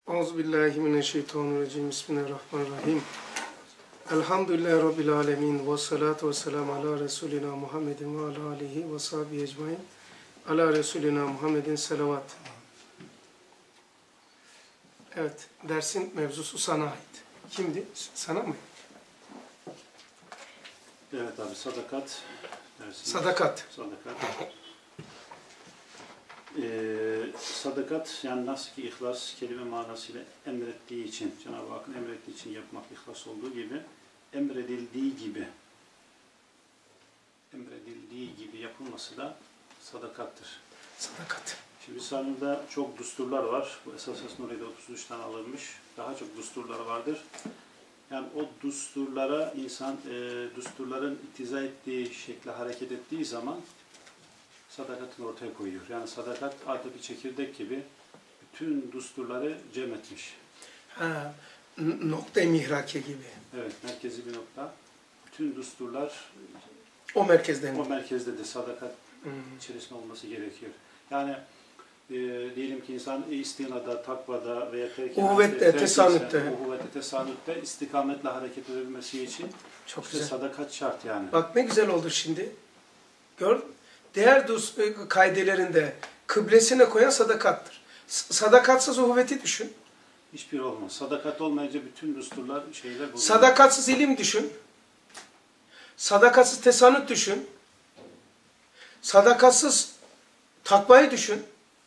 Euzubillahimineşşeytanirracim. Bismillahirrahmanirrahim. Elhamdülillahi Rabbil alemin. Ve salatu ve selamu ala Resulina Muhammedin ve ala alihi ve sahbihi ecmain. Ala Resulina Muhammedin selavat. Evet, dersin mevzusu sana ait. Kimdi? Sana mı? Evet abi, sadakat dersiniz. Sadakat. Sadakat yani nasıl ki ihlas kelime manasıyla emrettiği için, Cenab-ı Hakk'ın emrettiği için yapmak ihlas olduğu gibi, emredildiği gibi yapılması da sadakattır. Sadakat. Şimdi Risale'de çok düsturlar var. Bu Esas-ı Nuri'de 33'ten alınmış. Daha çok düsturlar vardır. Yani o düsturlara insan, düsturların iktiza ettiği şekilde hareket ettiği zaman sadakatini ortaya koyuyor. Yani sadakat adeta bir çekirdek gibi bütün düsturları cem etmiş. Ha, nokta-i mihrake gibi. Evet, merkezi bir nokta. Bütün düsturlar O merkezden. o merkezde de sadakat içerisinde olması gerekiyor. Yani diyelim ki insan istinada, takvada veya uhuvvette, tesanütte istikametle hareket edebilmesi için çok işte güzel. sadakat şart yani. Bak ne güzel oldu şimdi. Gör. Değer kaidelerinde kıblesine koyan sadakattır. Sadakatsız uhuvveti düşün. Hiçbir olmaz. Sadakat olmayınca bütün düsturlar şeyler bulunuyor. Sadakatsız ilim düşün. Sadakatsız tesanüt düşün. Sadakatsız takvayı düşün.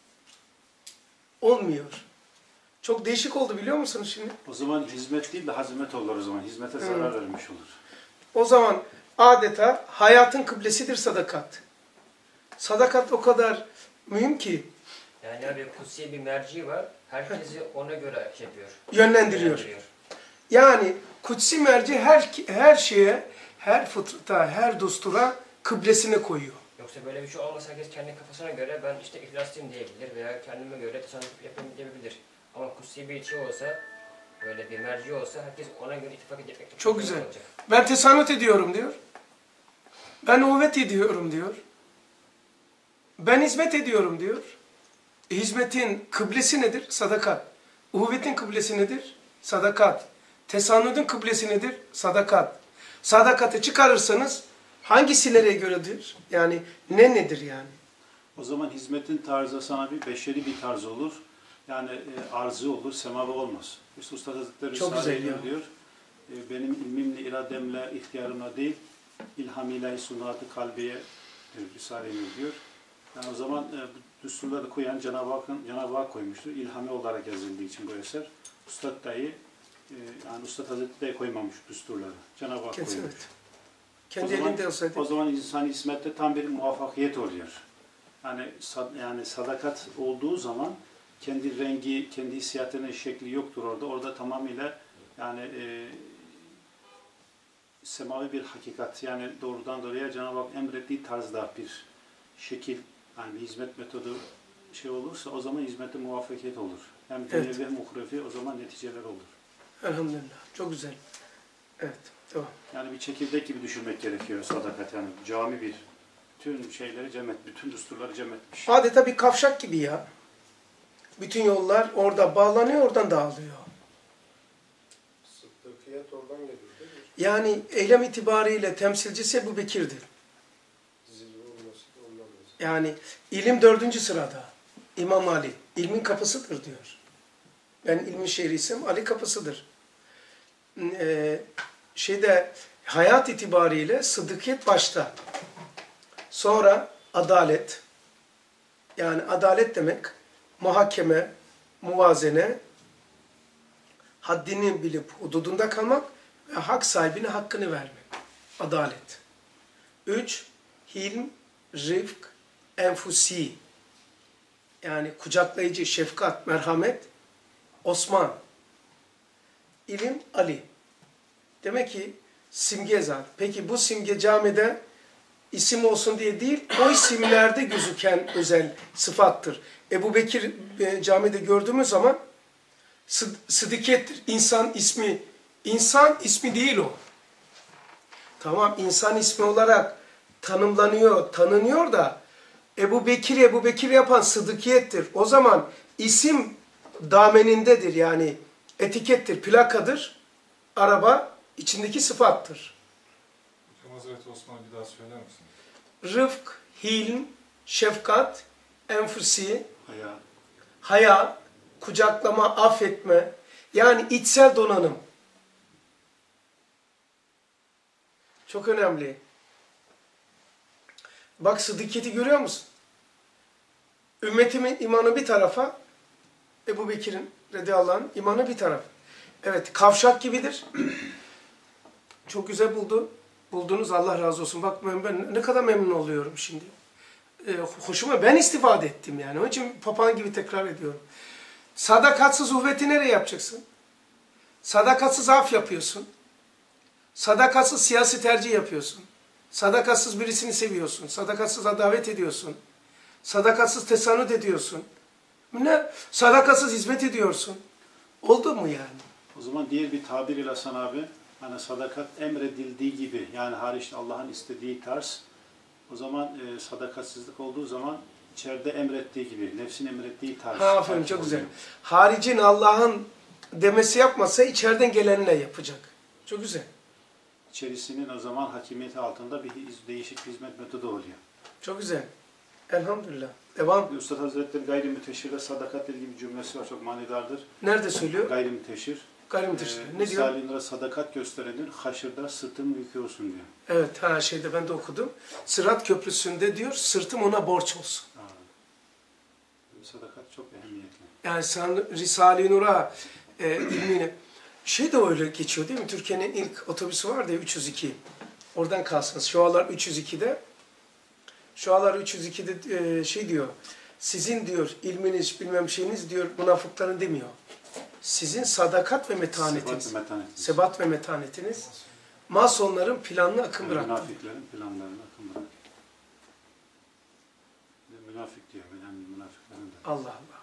Olmuyor. Çok değişik oldu biliyor musunuz şimdi? O zaman hizmet değil de hazimet olur o zaman. Hizmete zarar vermiş olur. O zaman adeta hayatın kıblesidir sadakat. Sadakat o kadar mühim ki. Yani abi kutsi bir merci var. Herkesi ona göre şey yapıyor. Yönlendiriyor. Yani kutsi merci her şeye, her fıtrata, her dustura kıblesine koyuyor. Yoksa böyle bir şey olmasa herkes kendi kafasına göre ben işte ihlaslıyım diyebilir veya kendime göre tasarruf yapayım diyebilir. Ama kutsi bir şey olsa, böyle bir merci olsa herkes ona göre ittifak edecek. Çok güzel. Olacak. Ben tesanüt ediyorum diyor. Ben uhuvvet ediyorum diyor. Ben hizmet ediyorum diyor. Hizmetin kıblesi nedir? Sadakat. Uhuvvetin kıblesi nedir? Sadakat. Tesanüdün kıblesi nedir? Sadakat. Sadakatı çıkarırsanız hangisilere göredir? Yani ne nedir yani? O zaman hizmetin tarzı sana bir beşeri bir tarz olur. Yani arzı olur, semavi olmaz. İşte Üstad Hazretleri Risale-i diyor. Benim ilmimle, irademle, ihtiyarımla değil, ilham-ile sunat-ı kalbiye Risale-i diyor. Yani o zaman bu düsturları koyan Cenab-ı Hak koymuştur. İlhami olarak yazıldığı için bu eser. Üstad dahi, yani Üstad Hazretleri de koymamış düsturları. Cenab-ı Hak koymuş. Evet. Kendi elinde olsaydı. O zaman insan hizmette tam bir muvaffakiyet oluyor. Yani sadakat olduğu zaman kendi rengi, kendi hissiyatının şekli yoktur orada. Orada tamamıyla yani semavi bir hakikat. Yani doğrudan doğruya Cenab-ı Hak emrettiği tarzda bir şekil, yani bir hizmet metodu şey olursa o zaman hizmette muvaffakiyet olur. Hem dünyevi hem uhrevi o zaman neticeler olur. Elhamdülillah. Çok güzel. Evet. Tamam. Yani bir çekirdek gibi düşünmek gerekiyor sadakat. Yani cami bir. Bütün şeyleri cem et, bütün düsturları cem etmiş. Adeta bir kavşak gibi ya. Bütün yollar orada bağlanıyor, oradan dağılıyor. Sıddıkiyet oradan geliyor değil mi? Yani eylem itibariyle temsilcisi Ebu Bekir'dir. Yani ilim 4. sırada. İmam Ali. İlmin kapısıdır diyor. Ben ilmin şehriysem Ali kapısıdır. Hayat itibariyle sıddıkiyet başta. Sonra adalet. Yani adalet demek muhakeme, muvazene, haddini bilip hududunda kalmak ve hak sahibine hakkını vermek. Adalet. 3. Hilm, rifk, enfusi. Yani kucaklayıcı, şefkat, merhamet. Osman. İlim, Ali. Demek ki simge zat. Peki bu simge camide isim olsun diye değil, o isimlerde gözüken özel sıfattır. Ebu Bekir camide gördüğümüz zaman sıdikiyettir. İnsan ismi değil o. Tamam, insan ismi olarak tanımlanıyor, tanınıyor da Ebu Bekir yapan sıdikiyettir. O zaman isim damenindedir yani etikettir, plakadır. Araba içindeki sıfattır. Hazreti Osman bir daha söyler misin? Rıfk, hilm, şefkat, enfusi, Haya. haya, kucaklama, affetme. Yani içsel donanım. Çok önemli. Bak sıddıkiyeti görüyor musun? Ümmetimin imanı bir tarafa, Ebu Bekir'in radıyallahu anh imanı bir taraf. Evet, kavşak gibidir. Çok güzel buldunuz, Allah razı olsun. Bak ben ne kadar memnun oluyorum şimdi. Hoşuma, ben istifade ettim yani. Onun için papağan gibi tekrar ediyorum. Sadakatsız uhveti nereye yapacaksın? Sadakatsız af yapıyorsun. Sadakatsız siyasi tercih yapıyorsun. Sadakatsız birisini seviyorsun. Sadakatsız adavet ediyorsun. Sadakatsız tesanüt ediyorsun. Ne? Sadakatsız hizmet ediyorsun. Oldu mu yani? O zaman diğer bir tabir ile Hasan abi, hani sadakat emredildiği gibi, yani hariç Allah'ın istediği tarz, o zaman sadakatsizlik olduğu zaman içeride emrettiği gibi, nefsin emrettiği tarz. Aferin, çok güzel. Haricin Allah'ın demesi yapmasa içeriden gelenle yapacak. Çok güzel. İçerisinin o zaman hakimiyeti altında bir değişik hizmet metodu oluyor. Çok güzel. Elhamdülillah. Devam. Üstad Hazretleri gayrimüteşhir'de sadakatle ilgili bir cümlesi var, çok manidardır. Nerede söylüyor? Gayrimüteşhir. Gayrimüteşhir. Ne diyor? Risale-i Nur'a sadakat gösterendir, haşırda sırtın büküyorsun diyor. Evet, şeyde ben de okudum. Sırat köprüsünde diyor, sırtım ona borç olsun. Sadakat çok ehemmiyetli. Yani sen Risale-i Nur'a ilmini... Şey de öyle geçiyor değil mi? Türkiye'nin ilk otobüsü vardı ya, 302. Oradan kalsınız. Şualar 302'de. Şualar 302'de şey diyor. Sizin diyor ilminiz, bilmem şeyiniz diyor, münafıkların demiyor. Sizin sadakat ve metanetiniz. Sebat ve metanetiniz. Masonların planını akım bıraktı. Münafıkların planlarını akım bıraktı. Münafık diyor. Yani münafıkların da. Allah Allah.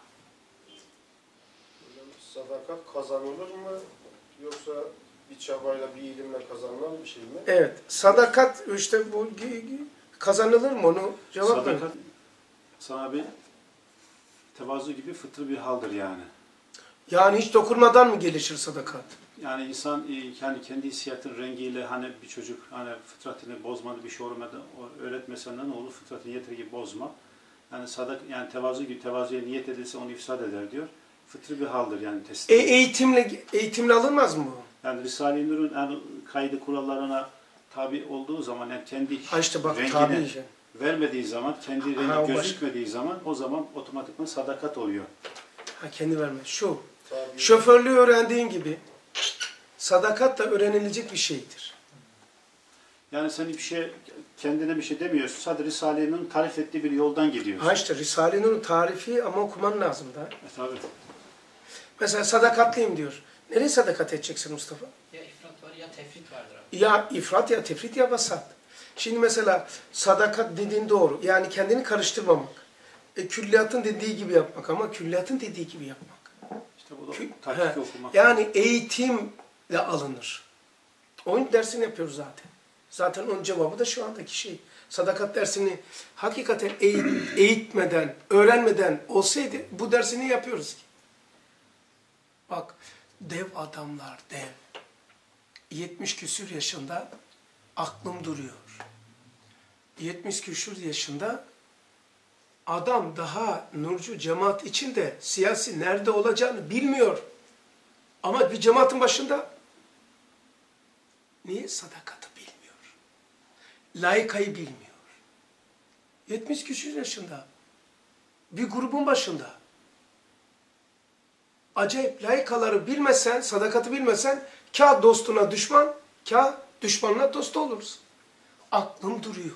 Sadakat kazanılır mı? Yoksa bir çabayla, bir ilimle kazanılan bir şey mi? Evet. Sadakat işte bu kazanılır mı onu cevap ver. Sadakat sana bir tevazu gibi fıtri bir haldir yani. Yani hiç dokunmadan mı gelişir sadakat? Yani insan yani kendi hissiyatın rengiyle hani bir çocuk hani fıtratını bozmadı, bir şey olmadı, öğretmesen ne olur, fıtratını yeter ki bozma. Yani yani tevazu gibi, tevazuya niyet edilse onu ifsad eder diyor. Fıtri bir haldir yani teslim. Eğitimle alınmaz mı bu? Yani Risale-i Nur'un yani kaydı kurallarına tabi olduğu zaman, yani kendi rengini vermediği zaman, kendi rengi gözükmediği zaman, o zaman otomatikman sadakat oluyor. Kendi verme. Şoförlüğü öğrendiğin gibi sadakat da öğrenilecek bir şeydir. Yani sen bir şey, kendine bir şey demiyorsun, sadece Risale-i Nur'un tarif ettiği bir yoldan gidiyorsun. İşte Risale-i Nur'un tarifi ama okuman lazım da. Tabii. Mesela sadakatliyim diyor. Nereye sadakat edeceksin Mustafa? Ya ifrat var ya tefrit vardır abi. Ya ifrat ya tefrit ya vasat. Şimdi mesela sadakat dediğin doğru. Yani kendini karıştırmamak. Külliyatın dediği gibi yapmak ama külliyatın dediği gibi yapmak. İşte bu da taktik okumak. Yani eğitimle alınır. Onun dersini yapıyoruz zaten. Zaten onun cevabı da şu andaki şey. Sadakat dersini hakikaten eğitmeden, öğrenmeden olsaydı bu dersini yapıyoruz ki. Bak, dev adamlar, dev. 70 küsür yaşında aklım duruyor. 70 küsür yaşında adam daha nurcu cemaat içinde siyasi nerede olacağını bilmiyor. Ama bir cemaatin başında niye sadakatı bilmiyor? Layıkayı bilmiyor. 70 küsur yaşında bir grubun başında. Acayip layıkaları bilmesen, sadakatı bilmesen kâh dostuna düşman, kâh düşmanına dost oluruz. Aklım duruyor.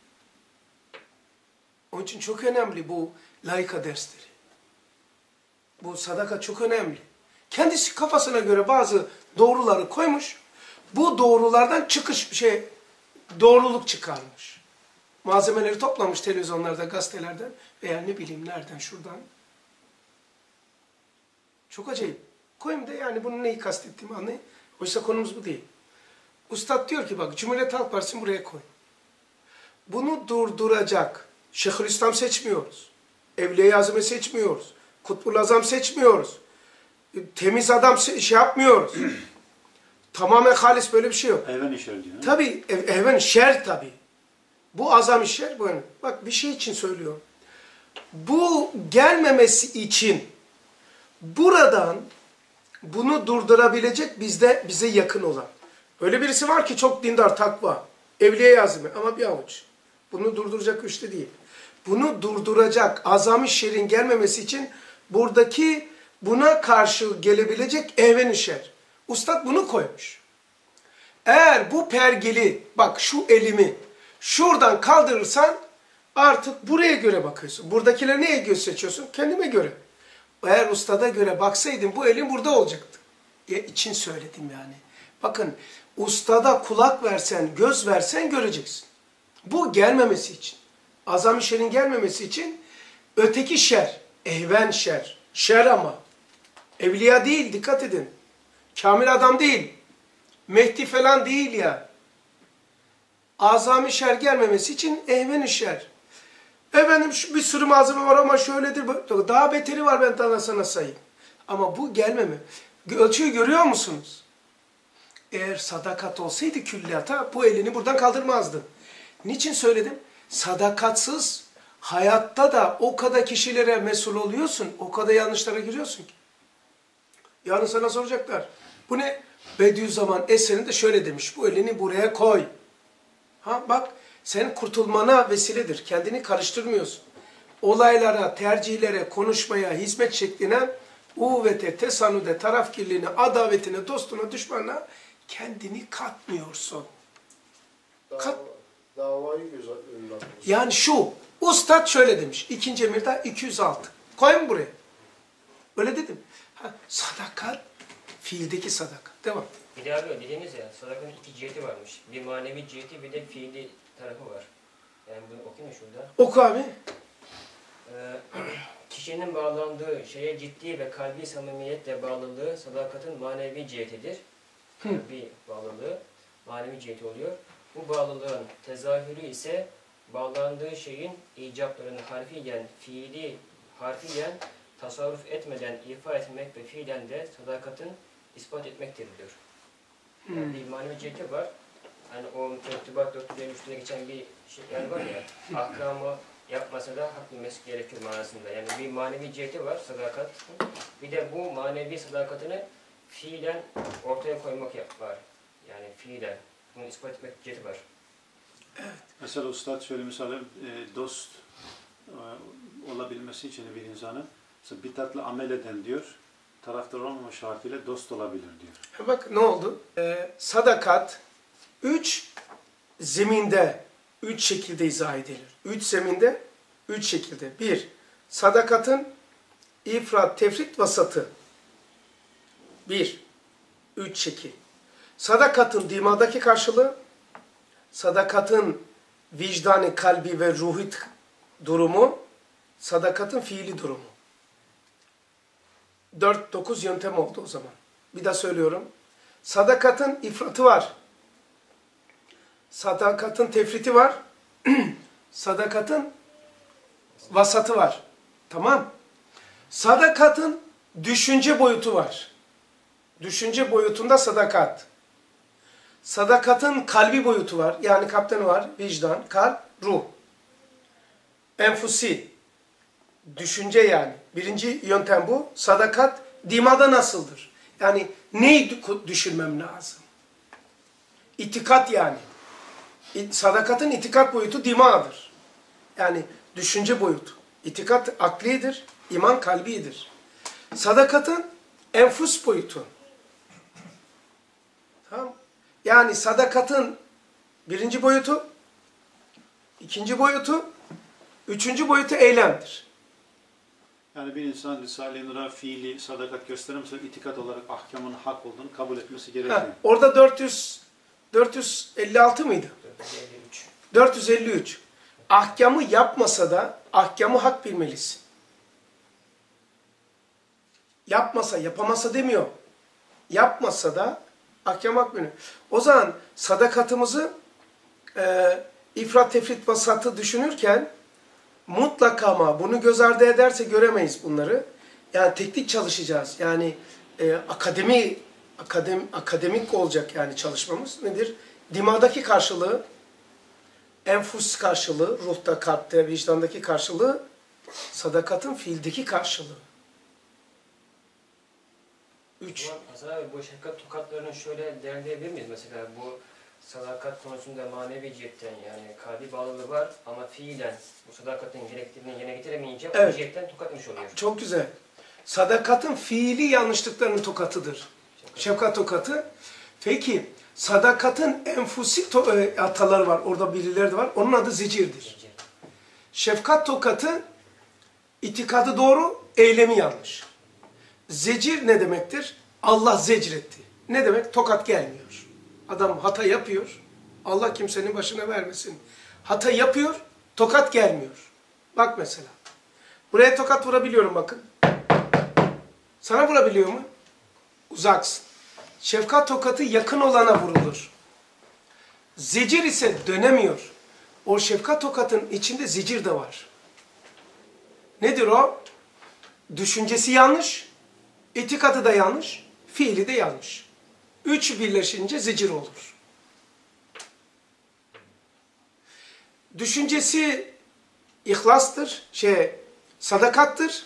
Onun için çok önemli bu layıka dersleri. Bu sadaka çok önemli. Kendisi kafasına göre bazı doğruları koymuş. Bu doğrulardan doğruluk çıkarmış. Malzemeleri toplamış televizyonlarda, gazetelerden veya ne bileyim nereden, şuradan. Çok acayip. Koyayım da yani bunun neyi kastettiğimi anlayın. Oysa konumuz bu değil. Ustad diyor ki bak Cumhuriyet Halk Partisi'ni buraya koy. Bunu durduracak Şeyhülislam seçmiyoruz. Evliya-i Azam'ı seçmiyoruz. Kutbul Azam seçmiyoruz. Temiz adam şey yapmıyoruz. Tamamen halis böyle bir şey yok. Ehven işer diyor. Tabii ehven şer tabii. Bu azam şer bu. Bak bir şey için söylüyorum. Bu gelmemesi için buradan bunu durdurabilecek bize yakın olan. Öyle birisi var ki çok dindar, takva, evliye azmi ama bir avuç. Bunu durduracak güçlü değil. Bunu durduracak azam-ı şerin gelmemesi için buradaki buna karşı gelebilecek ehven-i şer. Ustad bunu koymuş. Eğer bu pergeli, bak şu elimi şuradan kaldırırsan artık buraya göre bakıyorsun. Buradakileri neye göre seçiyorsun? Kendime göre. Eğer ustada göre baksaydın bu elin burada olacaktı. İçin söyledim yani. Bakın ustada kulak versen, göz versen göreceksin. Bu gelmemesi için. Azam-ı şerin gelmemesi için öteki şer, ehven şer. Şer ama. Evliya değil, dikkat edin. Kamil adam değil. Mehdi falan değil ya. Azam-ı şer gelmemesi için ehven-i şer. Efendim bir sürü malzeme var ama şöyledir. Daha beteri var ben daha sana sayayım. Ama bu gelmeme. Ölçüyü görüyor musunuz? Eğer sadakat olsaydı külliyata bu elini buradan kaldırmazdın. Niçin söyledim? Sadakatsız hayatta da o kadar kişilere mesul oluyorsun. O kadar yanlışlara giriyorsun ki. Yarın sana soracaklar. Bu ne? Bediüzzaman eserinde şöyle demiş. Bu elini buraya koy. Ha bak senin kurtulmana vesiledir. Kendini karıştırmıyorsun. Olaylara, tercihlere, konuşmaya, hizmet şekline, uvvete, tesanüde, tarafkirliğine, adavetine, dostuna, düşmanına kendini katmıyorsun. Davayı göz önüne alıyorsun. Yani şu, Ustad şöyle demiş. 2. emirde 206. Koyun buraya. Öyle dedim. Ha, sadakat, fiildeki sadakat. Devam. Bir de abi dediğiniz ya, sadakanın iki ciheti varmış. Bir manevi ciheti bir de fiili tarafı var. Yani bunu okuyayım mı şurada? Oku abi. Kişinin bağlandığı şeye ciddi ve kalbi samimiyetle bağlılığı sadakatin manevi cihetidir. Kalbi bağlılığı manevi ciheti oluyor. Bu bağlılığın tezahürü ise bağlandığı şeyin icaplarını harfiyen tasarruf etmeden ifa etmek ve fiilen de sadakatin ispat etmektir diyor. Yani bir manevi ciheti var. Hani o Mektubat 453'te geçen bir şey yani var ya, ahkamı yapmasa da hak bilmesi gerekir manasında. Yani bir manevi ciheti var, sadakat. Bir de bu manevi sadakatini fiilen ortaya koymak var. Yani fiilen. Bunu ispat etmek ciheti var. Evet. Mesela Ustad şöyle misal dost olabilmesi için bir insanın bitatla amel eden diyor, taraftar olmama şartıyla dost olabilir diyor. Bak ne oldu? Sadakat 3 zeminde 3 şekilde izah edilir. 3 zeminde 3 şekilde. 1. Sadakatın ifrat, tefrit, vasatı. 1. 3 şekil. Sadakatın dimadaki karşılığı, sadakatın vicdani, kalbi ve ruhi durumu, sadakatın fiili durumu. 4-9 yöntem oldu o zaman. Bir daha söylüyorum. Sadakatın ifratı var. Sadakatın tefriti var. Sadakatın vasatı var. Tamam. Sadakatın düşünce boyutu var. Düşünce boyutunda sadakat. Sadakatın kalbi boyutu var. Yani kalpten var. Vicdan, kalp, ruh. Enfusi. Düşünce yani. Birinci yöntem bu. Sadakat dimada nasıldır? Yani neyi düşünmem lazım? İtikat yani. Sadakatın itikat boyutu dimadır. Yani düşünce boyutu. İtikat aklidir, iman kalbidir. Sadakatın enfus boyutu. Tamam. Yani sadakatın birinci boyutu, ikinci boyutu, üçüncü boyutu eylemdir. Yani bir insan Risale-i Nur'a fiili sadakat gösteremezse itikat olarak ahkamın hak olduğunu kabul etmesi gerekiyor. Orada 456 mıydı? 453. 453. Ahkamı yapmasa da ahkamı hak bilmelisin. Yapmasa, yapamasa demiyor. Yapmasa da ahkamı hak bilmelisin. O zaman sadakatımızı ifrat, tefrit, vasatı düşünürken mutlaka ama bunu göz ardı ederse göremeyiz bunları. Yani teknik çalışacağız. Yani akademik olacak yani çalışmamız nedir? Dima'daki karşılığı, enfus karşılığı, ruhta, kalpte, vicdandaki karşılığı, sadakatın fiildeki karşılığı. 3. Hasan abi bu şefkat tokatlarını şöyle değerlendirebilir miyiz? Mesela bu sadakat konusunda manevi cihetten yani kalbi bağlılığı var ama fiilen bu sadakatin gerektiğini yerine getiremeyince Evet. o cihetten tokatmış oluyor. Çok güzel. Sadakatın fiili yanlışlıklarının tokatıdır. Şefkat tokatı. Peki, sadakatın enfusi ataları var. Orada birileri de var. Onun adı zecirdir. Şefkat tokatı itikadı doğru, eylemi yanlış. Zecir ne demektir? Allah zecretti. Ne demek? Tokat gelmiyor. Adam hata yapıyor. Allah kimsenin başına vermesin. Hata yapıyor, tokat gelmiyor. Bak mesela. Buraya tokat vurabiliyorum bakın. Sana vurabiliyor mu? Uzaksın. Şefkat tokatı yakın olana vurulur. Zecir ise dönemiyor. O şefkat tokatın içinde zecir de var. Nedir o? Düşüncesi yanlış, itikadı da yanlış, fiili de yanlış. Üçü birleşince zecir olur. Düşüncesi ihlastır, sadakattır.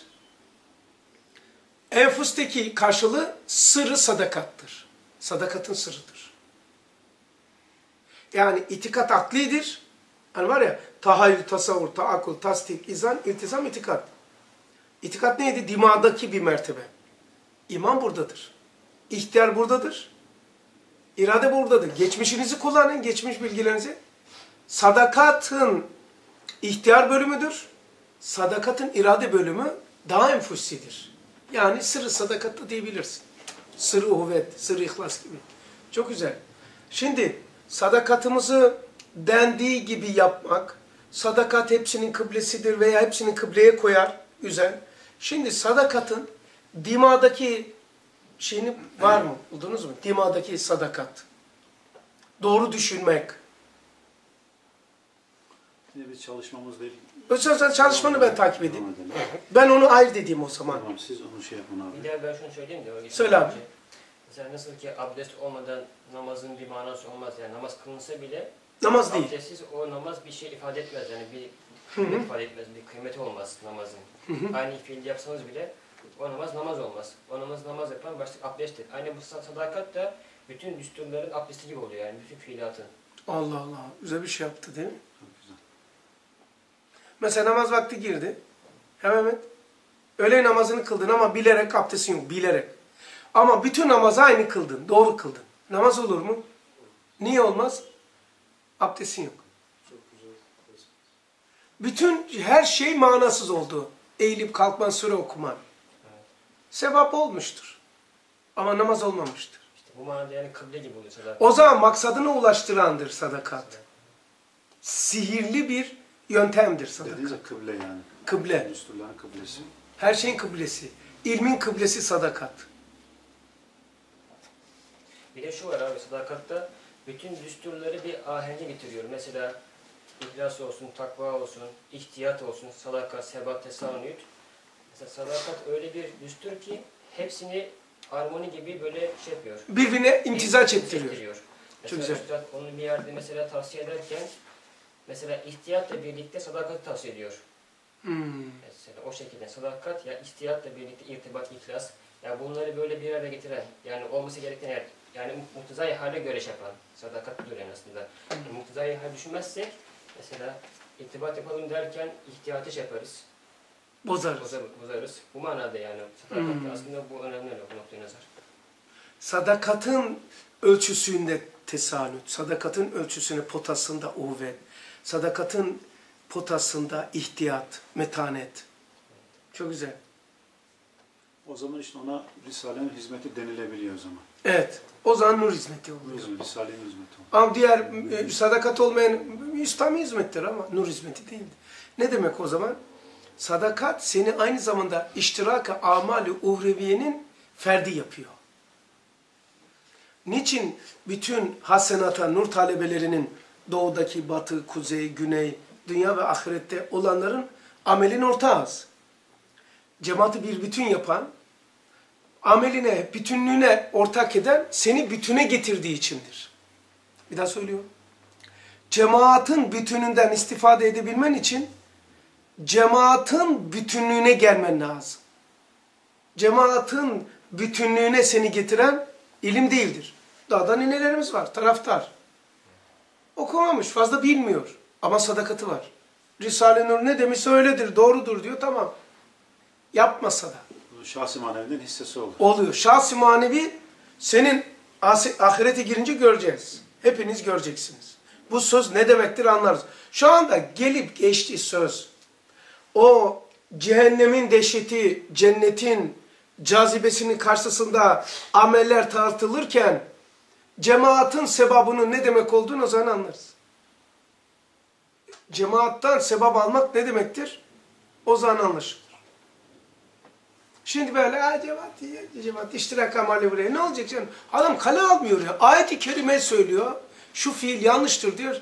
Enfusteki karşılığı sırrı sadakattır. Sadakatın sırrıdır. Yani itikat aklidir. Hani var ya, tahayyül, tasavvur, taakkul, tasdik, izan, iltizam, itikat. İtikat neydi? Dima'daki bir mertebe. İman buradadır. İhtiyar buradadır. İrade buradadır. Geçmişinizi kullanın, geçmiş bilgilerinizi. Sadakatın ihtiyar bölümüdür. Sadakatın irade bölümü daha enfusidir. Yani sırrı sadakatta diyebilirsin. Sırrı uhuvvet, sırrı ihlas gibi. Çok güzel. Şimdi sadakatımızı dendiği gibi yapmak, sadakat hepsinin kıblesidir veya hepsini kıbleye koyar, güzel. Şimdi sadakatın dimadaki şeyini var mı? Buldunuz mu? Dimadaki sadakat. Doğru düşünmek. Yine bir çalışmamızla ilgili. Özellikle çalışmanı ben takip edeyim. Ben onu ayırt edeyim o zaman. Tamam, siz onu şey yapın abi. Bir de ben şunu söyleyeyim de. Söyle abi. Mesela nasıl ki abdest olmadan namazın bir manası olmaz. Yani namaz kılınsa bile Namaz değil. abdestsiz o namaz bir şey ifade etmez. Yani bir kıymet ifade etmez. Bir kıymeti olmaz namazın. Aynı fiil yapsanız bile o namaz olmaz. O namaz yapan başlık abdesttir. Aynı bu sadakat da bütün düsturların abdesti gibi oluyor yani bütün fiilatın. Allah Allah. Güzel bir şey yaptı değil mi? Çok güzel. Mesela namaz vakti girdi. Hemen öğle namazını kıldın ama bilerek abdestin yok. Bilerek. Ama bütün namazı aynı kıldın. Doğru kıldın. Namaz olur mu? Niye olmaz? Abdestin yok. Çok güzel. Bütün her şey manasız oldu. Eğilip kalkman, sure okuman. Sevap olmuştur. Ama namaz olmamıştır. İşte bu manada yani kıble gibi oluyor sadakat. O zaman maksadına ulaştırandır sadakat. Sihirli bir yöntemdir sadakat. Dediğiniz kıble yani. Kıble. Düsturların kıblesi. Her şeyin kıblesi. İlmin kıblesi sadakat. Bir de şu var abi sadakatta bütün düsturları bir ahenge getiriyor. Mesela ihlas olsun, takva olsun, ihtiyat olsun, sadakat, sebat, tesanüt. Mesela sadakat öyle bir düstur ki hepsini armoni gibi böyle şey yapıyor. Birbirine imtiza çektiriyor. Mesela güzel. Üstad onu bir yerde mesela tavsiye ederken mesela ihtiyatla birlikte sadakati tavsiye ediyor. Mesela o şekilde sadakat ya ihtiyatla birlikte irtibat, ihlas ya bunları böyle bir araya getiren yani olması gereken yer yani muhtezai hale göre şey yapan sadakat budur yani aslında. Yani muhtezai hal düşünmezsek mesela irtibat yapalım derken ihtiyatı şey yaparız. Bozarız. Bu manada yani sadakatte aslında bu önemli bu noktaya nazar. Sadakatın ölçüsünde tesanüt, sadakatın ölçüsünde potasında uhvet, sadakatın potasında ihtiyat, metanet. Çok güzel. O zaman işte ona Risale'nin hizmeti denilebiliyor o zaman. Evet. O zaman nur hizmeti oluyor. Risale'nin hizmeti oluyor. Ama diğer sadakat olmayan İslami hizmettir ama nur hizmeti değildir. Ne demek o zaman? Sadakat seni aynı zamanda iştirak-ı amali uhreviyenin ferdi yapıyor. Niçin bütün hasenata, nur talebelerinin doğudaki, batı, kuzey, güney, dünya ve ahirette olanların amelin ortağız. Cemaati bir bütün yapan, ameline, bütünlüğüne ortak eden seni bütüne getirdiği içindir. Bir daha söylüyorum. Cemaatin bütününden istifade edebilmen için cemaatin bütünlüğüne gelmen lazım. Cemaatin bütünlüğüne seni getiren ilim değildir. Dağda ninelerimiz var, taraftar. Okumamış, fazla bilmiyor ama sadakati var. Risale-i Nur ne demişse öyledir, doğrudur diyor, tamam. Yapmasa da. Şahsi manevinin hissesi olur. Oluyor. Şahsi manevi senin ahirete girince göreceğiz. Hepiniz göreceksiniz. Bu söz ne demektir anlarız. Şu anda gelip geçti söz. O cehennemin dehşeti, cennetin cazibesinin karşısında ameller tartılırken cemaatin sevabının ne demek olduğunu o zaman anlarız. Cemaattan sevap almak ne demektir? O zaman anlaşılır. Şimdi böyle cemaat iştirak amali buraya ne olacak canım? Adam kale almıyor ya. Ayet-i kerime söylüyor. Şu fiil yanlıştır diyor.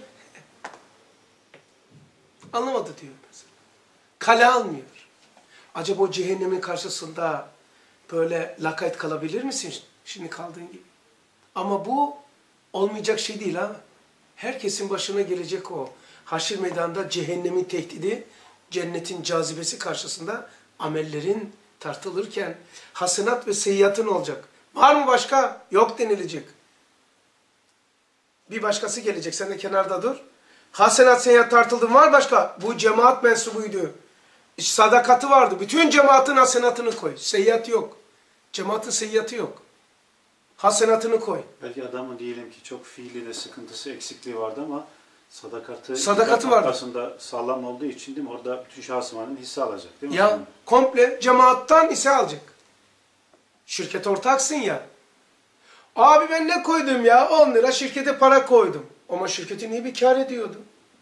Anlamadı diyor mesela. Kale almıyor. Acaba o cehennemin karşısında böyle lakayt kalabilir misin şimdi kaldığın gibi? Ama bu olmayacak şey değil ha. Herkesin başına gelecek o. Haşir meydanında cehennemin tehdidi, cennetin cazibesi karşısında amellerin tartılırken hasenat ve seyyiatın olacak. Var mı başka? Yok denilecek. Bir başkası gelecek. Sen de kenarda dur. Hasenat, seyyiat tartıldı. Var başka? Bu cemaat mensubuydu. Sadakati vardı. Bütün cemaatin hasenatını koy. Seyyiat yok. Cemaatin seyyiatı yok. Hasenatını koy. Belki adamın diyelim ki çok fiiliyle sıkıntısı, eksikliği vardı ama sadakati vardı. Aslında sağlam olduğu için değil mi? Orada bütün şahsi manenin hisse alacak değil mi? Ya komple cemaattan hisse alacak. Şirket ortaksın ya. Abi ben ne koydum ya? 10 lira şirkete para koydum. Ama şirketin iyi bir kar ediyordu.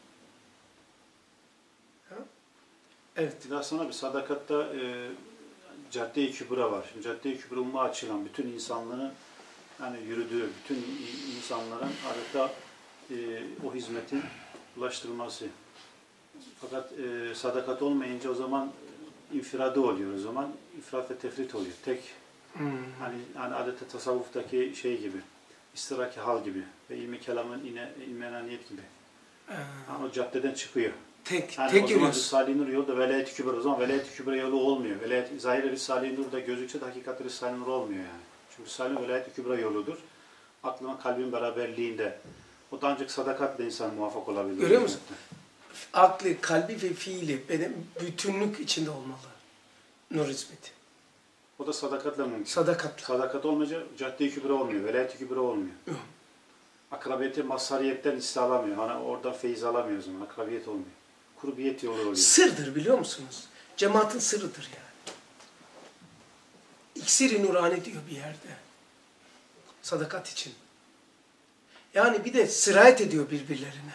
Ha? Evet. Bir daha sana bir sadakatta Cadde-i Kübra var. Şimdi Cadde-i Kübra umma açılan bütün insanların yani yürüdüğü, bütün insanların adeta o hizmetin ulaştırılması. Fakat sadakat olmayınca o zaman infiradı oluyor. O zaman ifrat ve tefrit oluyor. Tek hani adeta tasavvuftaki şey gibi, istiraki hal gibi ve ilmi kelamın ilmenaniyet gibi. Yani o caddeden çıkıyor. Tek o zaman görüyorsun. Risale-i Nur yolu da Velayet-i Kübra. O zaman Velayet-i Kübra yolu olmuyor. Zahir-i Risale-i Nur da gözükse de hakikati Risale-i Nur olmuyor yani. Çünkü Risale-i Nur Velayet-i Kübra yoludur. Aklına kalbin beraberliğinde. O da ancak sadakatle insan muvaffak olabilir. Görüyor musun? Aklı, kalbi ve fiili benim bütünlük içinde olmalı. Nur hizmeti. O da sadakatle mümkün. Sadakatla. Sadakat olmayınca Cadde-i Kübra olmuyor. Velayet-i Kübra olmuyor. Yok. Akrabiyeti mazhariyetten hisse alamıyor. Hani oradan feyiz alamıyor o zaman. Akrabiyet olmuyor. Kurbiyet yolu oluyor. Sırdır biliyor musunuz? Cemaatin sırrıdır yani. İksir-i nurani diyor bir yerde. Sadakat için. Yani bir de sirayet ediyor birbirlerine.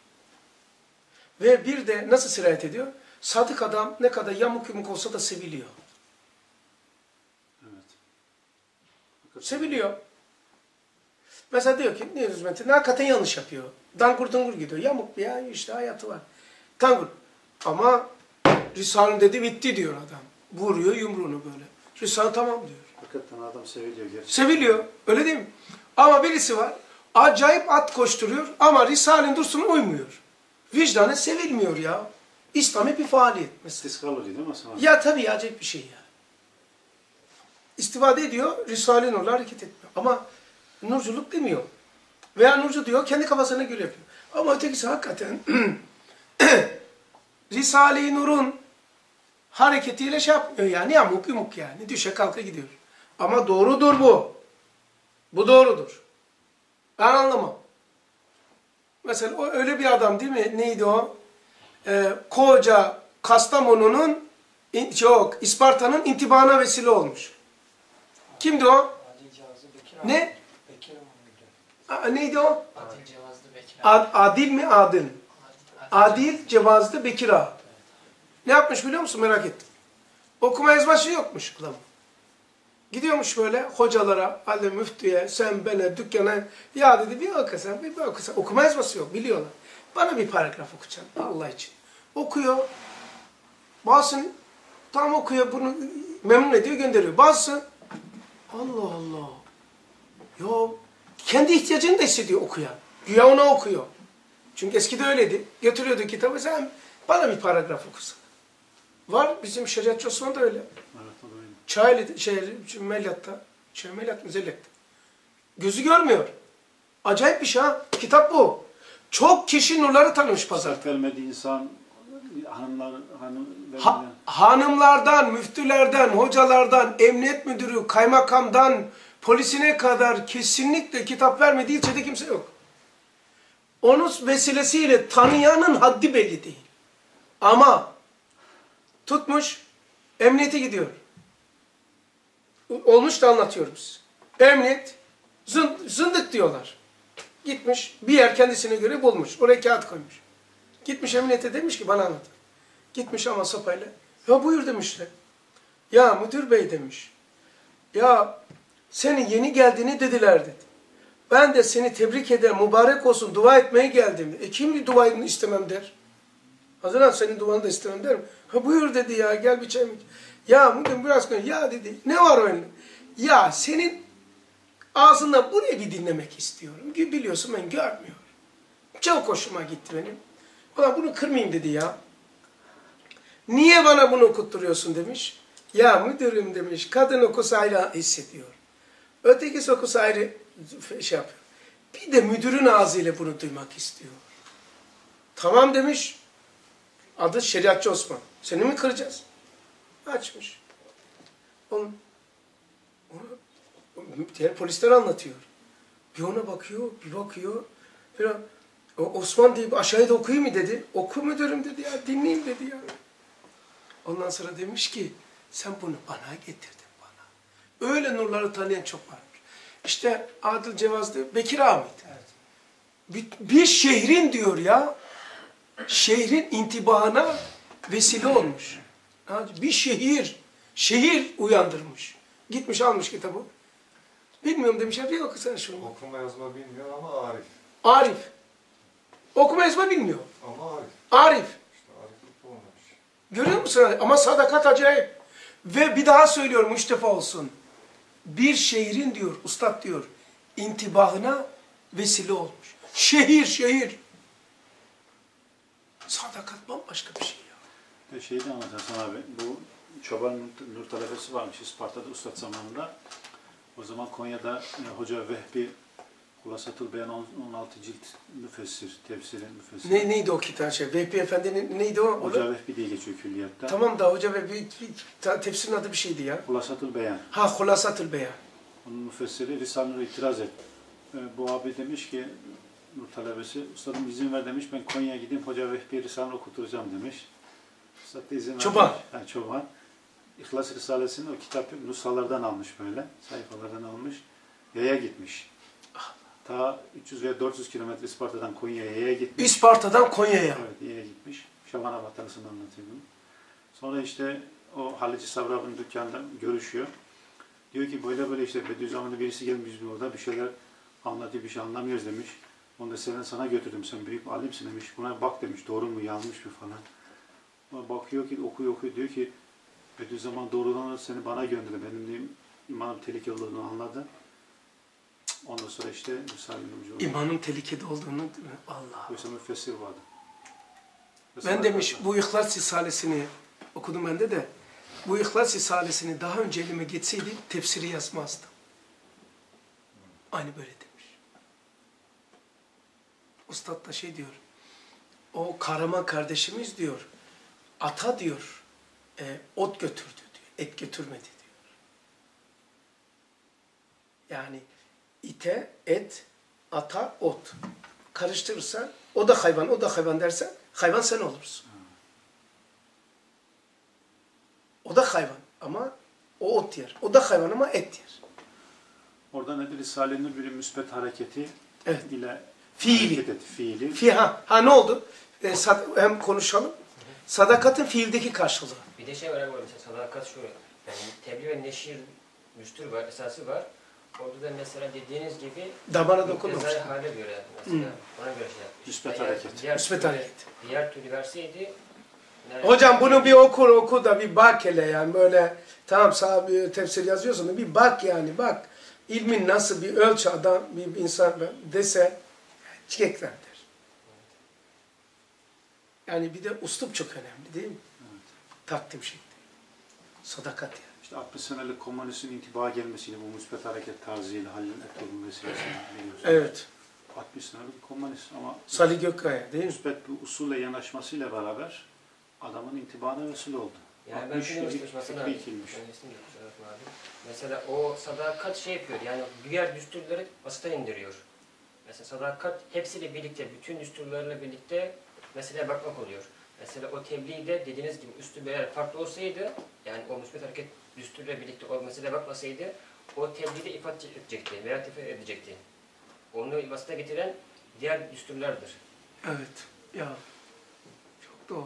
Ve bir de nasıl sirayet ediyor? Sadık adam ne kadar yamuk yumuk olsa da seviliyor. Evet. Seviliyor. Mesela diyor ki ne hizmeti? Hakikaten yanlış yapıyor. Dangur dungur gidiyor. Yamuk bir ya işte hayatı var. Dangur. Ama Risale dedi bitti diyor adam. Vuruyor yumruğunu böyle. Risale tamam diyor. Hakikaten adam seviliyor gerçekten. Seviliyor. Öyle değil mi? Ama birisi var. Acayip at koşturuyor ama Risale-i Nur'suna uymuyor. Vicdanı sevilmiyor ya. İslami bir faaliyet mesela. İstiskal oluyor değil mi sana? Ya tabii acayip bir şey ya. İstifade ediyor, Risale-i Nur'la hareket etmiyor. Ama nurculuk demiyor. Veya nurcu diyor, kendi kafasına göre yapıyor. Ama ötekisi hakikaten Risale-i Nur'un hareketiyle şey yapmıyor yani. Yamuk yumuk yani. Düşe kalka gidiyor. Ama doğrudur bu. Bu doğrudur. Ben anlamam. Mesela o öyle bir adam değil mi? Neydi o? Koca Kastamonu'nun İsparta'nın intibahına vesile olmuş. Kimdi o? Adil Cevazlı Bekir abi. Ne? Bekir abi. Neydi o? Adil Cevazlı Bekir abi. Adil mi Adil? Adil Cevazlı Bekir Ağa. Ne yapmış biliyor musun? Merak ettim. Okuma yazması yokmuş adam. Gidiyormuş böyle hocalara, Ali müftüye, sen bana dükkana, ya dedi bir okusan, bir okusan. Okuma yazması yok, biliyorlar. Bana bir paragraf okuyacaksın Allah için. Okuyor. Bazısını tam okuyor, bunu memnun ediyor, gönderiyor. Bazısı Allah Allah. Ya kendi ihtiyacını da hissediyor okuyan. Güya ona okuyor. Çünkü eskide öyleydi. Götürüyordu kitabı, sen bana bir paragraf okusun. Var, bizim Şeriatçı Osman da öyle. Evet, o da öyle. Çaylı, Melyat'ta, Melyat Müzellet'te. Gözü görmüyor. Acayip bir şey ha. Kitap bu. Çok kişi nurları tanımış pazarda. Sert vermediği insan, Hanımlardan, müftülerden, hocalardan, emniyet müdürü, kaymakamdan, polisine kadar kesinlikle kitap vermediği ilçede kimse yok. Onun vesilesiyle tanıyanın haddi belli değil. Ama tutmuş, emniyete gidiyor. Olmuş da anlatıyorum size. Emniyet, zındık diyorlar. Gitmiş, bir yer kendisine göre bulmuş. Oraya kağıt koymuş. Gitmiş emniyete, demiş ki bana anlat. Gitmiş ama sopayla. Ya buyur demişler. Ya müdür bey demiş. Ya senin yeni geldiğini dediler dedi. Ben de seni tebrik ederim, mübarek olsun, dua etmeye geldim. Kim duayını istemem der. Haziran senin duanı da istemem der mi? Ha buyur dedi ya, gel bir çay mı? Ya bugün biraz konuş. Ya dedi, ne var o önünde? Ya senin ağzından burayı bir dinlemek istiyorum. Biliyorsun ben görmüyorum. Çok hoşuma gitti benim. Ulan bunu kırmayayım dedi ya. Niye bana bunu okutturuyorsun demiş. Ya müdürüm demiş, kadın okusa ayrı hissediyor. Ötekisi okusa ayrı şey yapıyor. Bir de müdürün ağzıyla bunu duymak istiyor. Tamam demiş. Adı Şeriatçı Osman. Seni mi kıracağız? Açmış. Diğer polisler anlatıyor. Bir ona bakıyor, bir bakıyor. Osman deyip aşağıya da okuyayım mı dedi. Oku müdürüm dedi ya, dinleyeyim dedi ya. Ondan sonra demiş ki, sen bunu bana getirdin bana. Öyle nurları tanıyan çok varmış. İşte Adıl Cevazlı, Bekir Ahmet. Evet. Bir şehrin diyor ya, şehrin intibahına vesile olmuş. Bir şehir uyandırmış. Gitmiş almış kitabı. Bilmiyorum demişler, bir okusana şunu. Okuma yazma bilmiyor ama Arif. Arif. Okuma yazma bilmiyor. Ama Arif. Arif. İşte Ariflik olmamış. Görüyor musun? Ama sadakat acayip. Ve bir daha söylüyorum, müştefa olsun. Bir şehrin diyor, ustad diyor, intibahına vesile olmuş. Şehir. Sadakat bambaşka bir şey ya. Şeyi de anlatacaksın abi, bu Çoban Nur talebesi varmış Isparta'da ustad zamanında. O zaman Konya'da Hoca Vehbi Hulasatül Beyan 16 cilt müfessir, tefsiri müfessir. Neydi o kitap şey? Vehbi Efendi'nin neydi o? Hoca Vehbi diye geçiyor külliyatta. Tamam da Hoca Vehbi tefsirin adı bir şeydi ya. Hulasatül Beyan. Ha, Hulasatül Beyan. Onun müfessiri Risale-i Nur itiraz et. Bu abi demiş ki, Nur talebesi, ustadım izin ver demiş, ben Konya'ya gideyim Hoca Vehbi Risale-i okuturacağım demiş. Ustad da izin vermiş. Çoban. Yani Çoban. İhlas Risalesi'ni o kitap nushalardan almış böyle, sayfalardan almış. Yaya gitmiş. Ta 300 veya 400 kilometre Isparta'dan Konya'ya yaya gitmiş. Isparta'dan Konya'ya. Evet, yaya gitmiş. Şaban Batanısı'nı anlatıyor bunu. Sonra işte o Halici Savrab'ın dükkanında görüşüyor. Diyor ki böyle işte Bediüzzaman'da birisi gelmiş burada bir şeyler anlatıyor, bir şey anlamıyoruz demiş. Onu da sana götürdüm, sen büyük alimsin demiş. Buna bak demiş, doğru mu, yanlış mı falan. Ona bakıyor ki okuyor diyor ki Bediüzzaman doğrudan seni bana gönderdi. Benim diyeyim imanım tehlikeli olduğunu anladı. Ondan sonra işte İmanın tehlikede olduğunu Allah. Oysa müfessir vardı. Ben demiş bu İhlas Risalesini okudum bende de. Bu İhlas Risalesini daha önce elime geçseydi tefsiri yazmazdım. Aynı böyle demiş. Ustad da şey diyor. O Kahraman kardeşimiz diyor. Ata diyor. Ot götürdü diyor. Et götürmedi diyor. Yani ite, et, ata, ot. Karıştırırsan o da hayvan dersen hayvan sen olursun. O da hayvan ama o ot yer. O da hayvan ama et yer. Orada nedir? Risale-i Nur bir müsbet hareketi ile fiili. Ne oldu? Hem konuşalım. Sadakatin fiildeki karşılığı. Bir de şey önemli mesela sadakat şu. Yani tebliğ ve neşir düstur var, esası var. Orada da mesela dediğiniz gibi damara dokunmamış. Cezai hale göre mesela ona göre şey yapmış. Müsbet hareket. Müsbet hareket. Diğer türlü verseydi Yani, Hocam bunu bir oku da bir bak hele yani böyle tamam sahabe tefsir yazıyorsun da bir bak yani bak. İlmin nasıl bir ölçü adam bir insan dese çiçekler der. Yani bir de üslup çok önemli değil mi? Evet. Takdim şekli. Sadakat yani. İşte 60 senelik komünistin intibaha gelmesiyle bu müspet hareket tarzıyla hallettiği vesilesini biliyorsunuz. Evet. 60 senelik komünist ama Salih Gökkaya değil mi? müspet bir usulle yanaşmasıyla beraber adamın intibahına vesile oldu. Yani ben 60 şunu yıllık istiyorum mesela, fikri ikilmiş. mesela o sadakat şey yapıyor yani diğer düsturları basita indiriyor. Mesela sadakat hepsiyle birlikte, bütün düsturlarla birlikte meseleye bakmak oluyor. Mesela o tebliğde dediğiniz gibi üstü eğer farklı olsaydı, yani o müsbet hareket düsturla birlikte o meseleye bakmasaydı, o tebliğde ifade edecekti veya ifade edecekti. Onu basita getiren diğer düsturlardır. Evet. Ya. Çok doğru.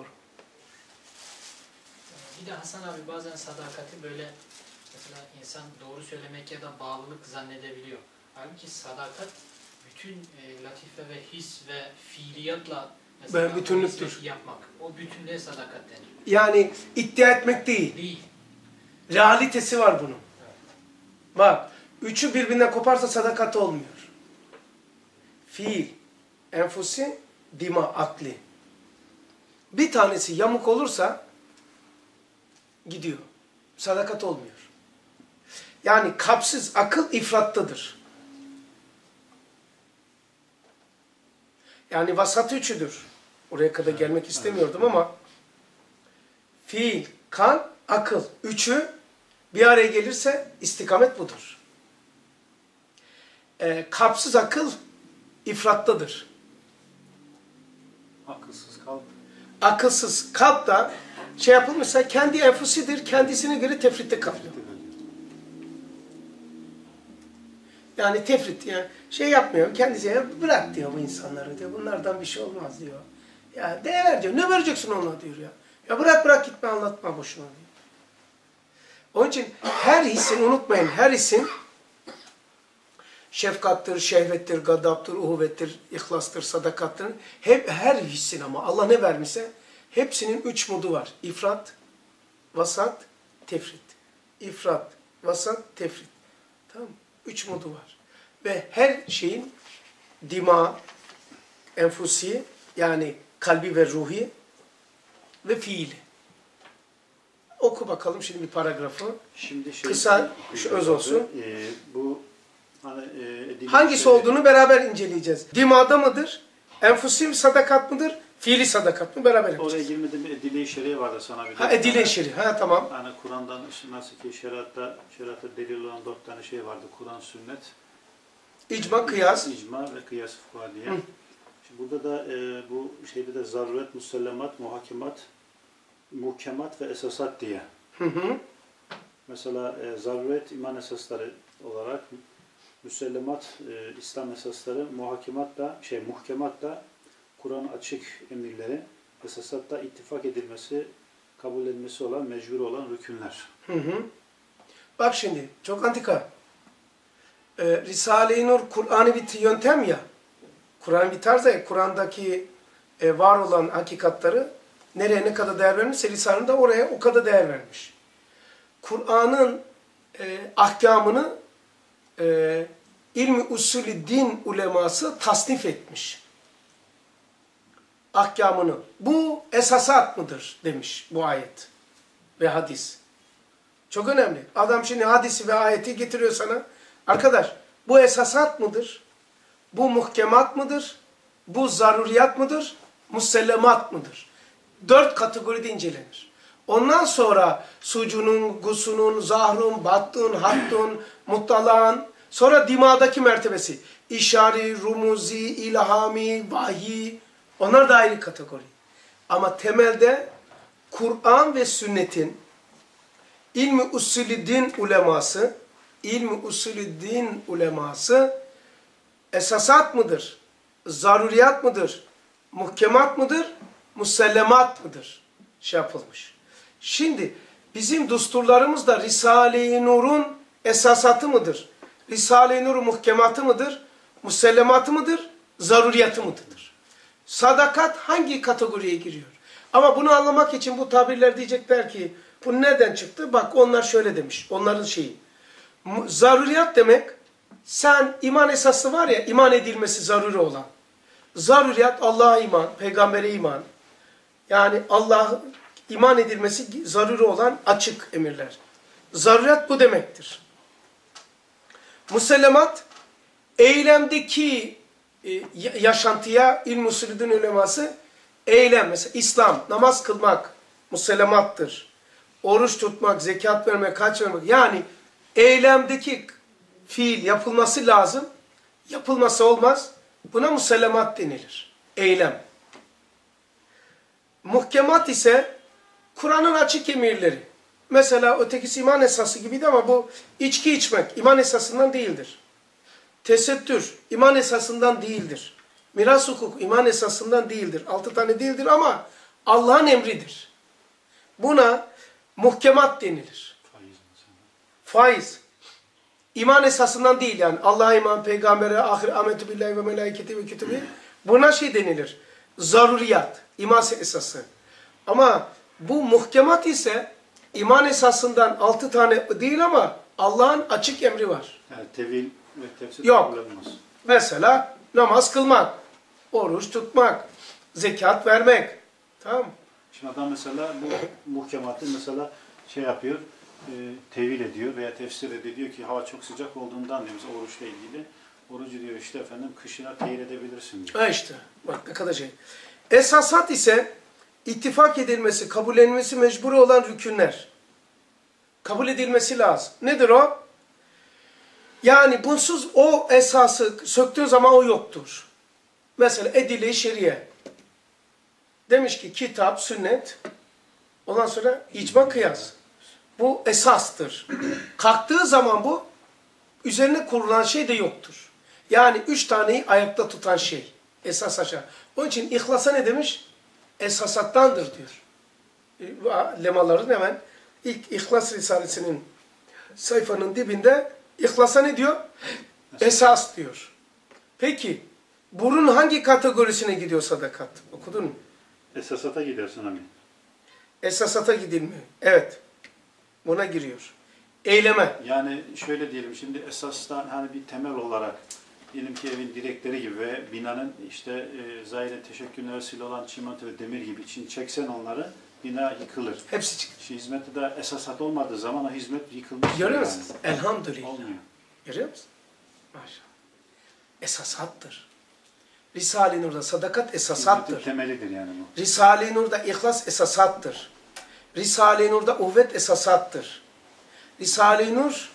Bir de Hasan abi bazen sadakati böyle mesela insan doğru söylemek ya da bağlılık zannedebiliyor. Halbuki sadakat bütün latife ve his ve fiiliyatla mesela bütünlüktür. o hizmeti yapmak. O bütünlüğe sadakat denir. Yani iddia etmek değil. Değil. Realitesi var bunun. Bak, üçü birbirinden koparsa sadakat olmuyor. Fiil, enfusi, dima, akli. Bir tanesi yamuk olursa gidiyor. Sadakat olmuyor. Yani kapsız akıl ifrattadır. Yani vasat üçüdür. Oraya kadar gelmek istemiyordum ama fiil, kan, akıl. Üçü bir araya gelirse istikamet budur. Kapsız akıl ifrattadır. Akılsız kalp. Akılsız kalp da şey yapılmışsa kendi enfusidir, kendisine göre tefritte kalıyor. Yani tefrit yani şey yapmıyor, kendisi ya bırak diyor bu insanları diyor, bunlardan bir şey olmaz diyor. Ya değer diyor, ne vereceksin ona diyor ya. Ya bırak gitme anlatma boşuna diyor. Onun için her hissin unutmayın, her hissin şefkattır, şehvettir, gadaptır, uhuvvettir, ihlastır, sadakattır. Hep her hissin ama Allah ne vermişse hepsinin 3 modu var. İfrat, vasat, tefrit. İfrat, vasat, tefrit. Tamam mı? 3 modu var. Ve her şeyin dima, enfusi yani kalbi ve ruhi ve fiili. Oku bakalım şimdi bir paragrafı. Şimdi Kısa, şu öz olsun. Bu hani, hangisi olduğunu beraber inceleyeceğiz. Dimada mıdır? Enfusi mi sadakat mıdır? Fiili sadakat mı? Beraber oraya yapacağız. girmeden bir edile-i şer'i vardı sana bir de. Ha edile-i şer'i. Ha tamam. Yani Kur'an'dan nasıl ki şeriatta delil olan 4 tane şey vardı. Kur'an, sünnet, İcma, kıyas. icma ve kıyas fuka diye. Şimdi burada da bu şeyde de zaruret, musellemat, muhkemat ve esasat diye. Mesela zaruret iman esasları olarak, müsellemat İslam esasları, muhkemat da Kur'an açık emirleri, esasat da ittifak edilmesi, kabul edilmesi olan, mecbur olan rükünler. Bak şimdi çok antika. Risale-i Nur Kur'an'ı bir yöntem ya. Kur'an bir tarz ya. Kur'an'daki var olan hakikatları nereye ne kadar değer vermişse Risale-i da oraya o kadar değer vermiş. Kur'an'ın ahkamını ilmi usulü din uleması tasnif etmiş. Ahkamını. Bu esasat mıdır demiş bu ayet ve hadis. Çok önemli. Adam şimdi hadisi ve ayeti getiriyor sana. Arkadaş bu esasat mıdır? Bu muhkemat mıdır? Bu zaruriyat mıdır? Musellemat mıdır? 4 kategoride incelenir. Ondan sonra sucunun, gusunun, zahrun, battun, hattun, muttalan, sonra dimadaki mertebesi. İşari, rumuzi, ilhami, vahiy, onlar da ayrı kategori. Ama temelde Kur'an ve sünnetin ilmi usulü din uleması esasat mıdır? Zaruriyat mıdır? Muhkemat mıdır? Musellemat mıdır? Şey yapılmış. Şimdi bizim düsturlarımız da Risale-i Nur'un esasatı mıdır? Risale-i Nur'un muhkematı mıdır? Musellematı mıdır? Zaruriyatı mıdır? Sadakat hangi kategoriye giriyor? Ama bunu anlamak için bu tabirler diyecekler ki bu nereden çıktı? Bak onlar şöyle demiş. Onların şeyi. Zaruriyat demek sen iman esası var ya iman edilmesi zaruri olan. Zaruriyat Allah'a iman, peygambere iman. Yani Allah'a iman edilmesi zaruri olan açık emirler. Zaruriyat bu demektir. Musellemat eylemdeki yaşantıya İlm-i Usulü'nün uleması eylem. Mesela İslam, namaz kılmak musellemattır. Oruç tutmak, zekat vermek, hac vermek. Yani eylemdeki fiil yapılması lazım. Yapılması olmaz. Buna musellemat denilir. Eylem. Muhkemat ise Kur'an'ın açık emirleri. Mesela ötekisi iman esası gibiydi ama bu içki içmek iman esasından değildir. Tesettür iman esasından değildir. Miras hukuk iman esasından değildir. 6 tane değildir ama Allah'ın emridir. Buna muhkemat denilir. Faiz. İman esasından değil yani. Allah'a iman, peygambere, ahir, ametü billahi ve melaiketi ve kütübü. Buna şey denilir. Zaruriyat. İman esası. Ama bu muhkemat ise iman esasından 6 tane değil ama Allah'ın açık emri var. Yani tevil ve tefsir yok. kullanılmaz. Mesela namaz kılmak, oruç tutmak, zekat vermek. Tamam mı? Şimdi adam mesela bu muhkematı mesela şey yapıyor, tevil ediyor veya tefsir ediyor. Diyor ki hava çok sıcak olduğundan diyor mesela oruçla ilgili. Orucu diyor işte efendim kışına teyir edebilirsin diyor. Ha işte bak ne kadar şey. Esasat ise ittifak edilmesi, kabullenmesi mecburi olan rükünler. Kabul edilmesi lazım. Nedir o? Yani bunsuz o esası söktüğün zaman o yoktur. Mesela edile-i şeriye. Demiş ki kitap, sünnet, ondan sonra icma, kıyas. Bu esastır. Kalktığı zaman bu üzerine kurulan şey de yoktur. Yani 3 taneyi ayakta tutan şey. Esas aşağı. Onun için ihlasa ne demiş? Esasattandır diyor. Lemaların hemen ilk İhlas Risalesi'nin sayfanın dibinde ihlasa ne diyor? Esas diyor. Peki bunun hangi kategorisine gidiyor sadakat? Okudun mu? Esasata gidersin amin. Esasata gidilmiyor. Evet. Buna giriyor. Eyleme. Yani şöyle diyelim şimdi esastan hani bir temel olarak diyelim ki evin direkleri gibi ve binanın işte zahiren teşekkülüne vesile olan çimento ve demir gibi için çeksen onları bina yıkılır. Hepsi çıkıyor. Şu hizmette de esasat olmadığı zaman o hizmet yıkılmış. Görüyor yani. musunuz? Elhamdülillah. Olmuyor. Görüyor musun? Maşallah. Esasattır. Risale-i Nur'da sadakat esasattır. Hizmetin temelidir yani bu. Risale-i Nur'da ihlas esasattır. Risale-i Nur'da uhvet esasattır. Risale-i Nur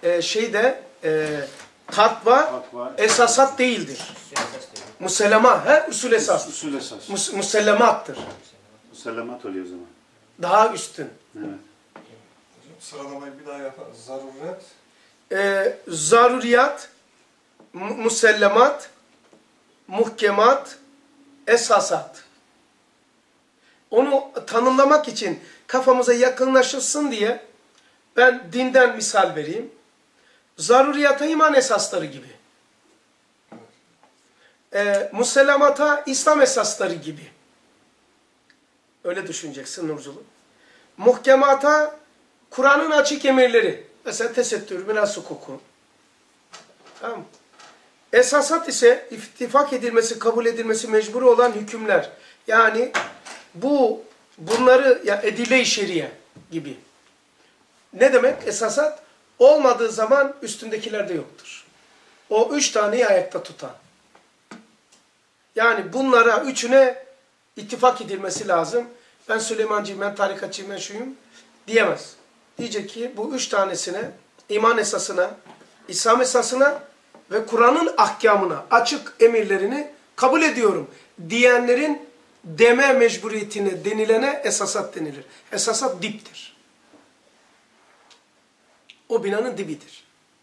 takva esasat değildir. Musellema, usul esas. Usul esas. Musellemattır. Musellemat oluyor o zaman. Daha üstün. Evet. Sıralamayı bir daha yapar. Zaruret. Zaruriyat, musellemat, muhkemat, esasat. Onu tanımlamak için kafamıza yakınlaşılsın diye ben dinden misal vereyim. Zaruriyata iman esasları gibi. Musellemata İslam esasları gibi. Öyle düşüneceksin Nurculuk. Muhkemata Kur'an'ın açık emirleri. Mesela tesettür, miras hukuku. Tamam mı? Esasat ise ittifak edilmesi, kabul edilmesi mecburi olan hükümler. Yani bunları ya edile-i şeriye gibi. Ne demek? Esasat olmadığı zaman üstündekiler de yoktur. O 3 taneyi ayakta tutan. Yani bunlara üçüne ittifak edilmesi lazım. Ben Süleymancıyım, ben tarikatçıyım, ben şuyum diyemez. Diyecek ki bu 3 tanesine, iman esasına, İslam esasına ve Kur'an'ın ahkamına, açık emirlerini kabul ediyorum diyenlerin deme mecburiyetine denilene esasat denilir. Esasat diptir. O binanın dibidir.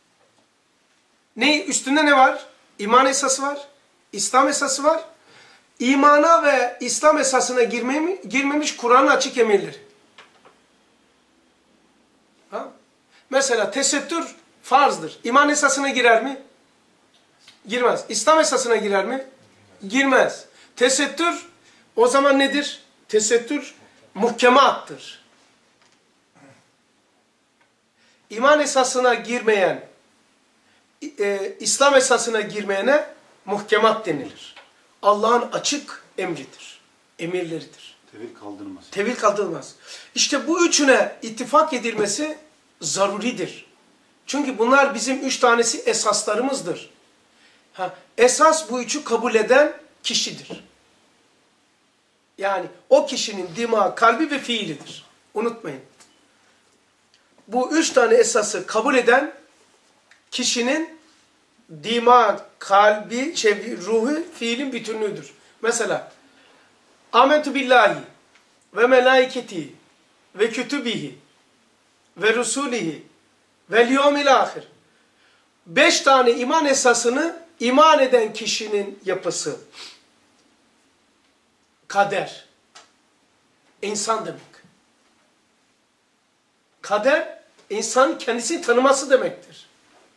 Üstünde ne var? İman esası var. İslam esası var. İmana ve İslam esasına girmemiş Kur'an'ın açık emirleri. Ha? Mesela tesettür farzdır. İman esasına girer mi? Girmez. İslam esasına girer mi? Girmez. Tesettür o zaman nedir? Tesettür muhkemattır. İman esasına girmeyen, İslam esasına girmeyene muhkemat denilir. Allah'ın açık emridir. Emirleridir. Tevil kaldırmaz. Tevil kaldırılmaz. İşte bu üçüne ittifak edilmesi zaruridir. Çünkü bunlar bizim 3 tanesi esaslarımızdır. Esas bu üçü kabul eden kişidir. Yani o kişinin dimağı, kalbi ve fiilidir. Unutmayın. Bu 3 tane esası kabul eden kişinin dimağı, kalbi, ruhu, fiilin bütünlüğüdür. Mesela Amentu billahi ve melaiketihi ve kütübihi ve rusulihi vel yevmil ahir. 5 tane iman esasını iman eden kişinin yapısı. Kader. İnsan demek. Kader, insan kendisini tanıması demektir.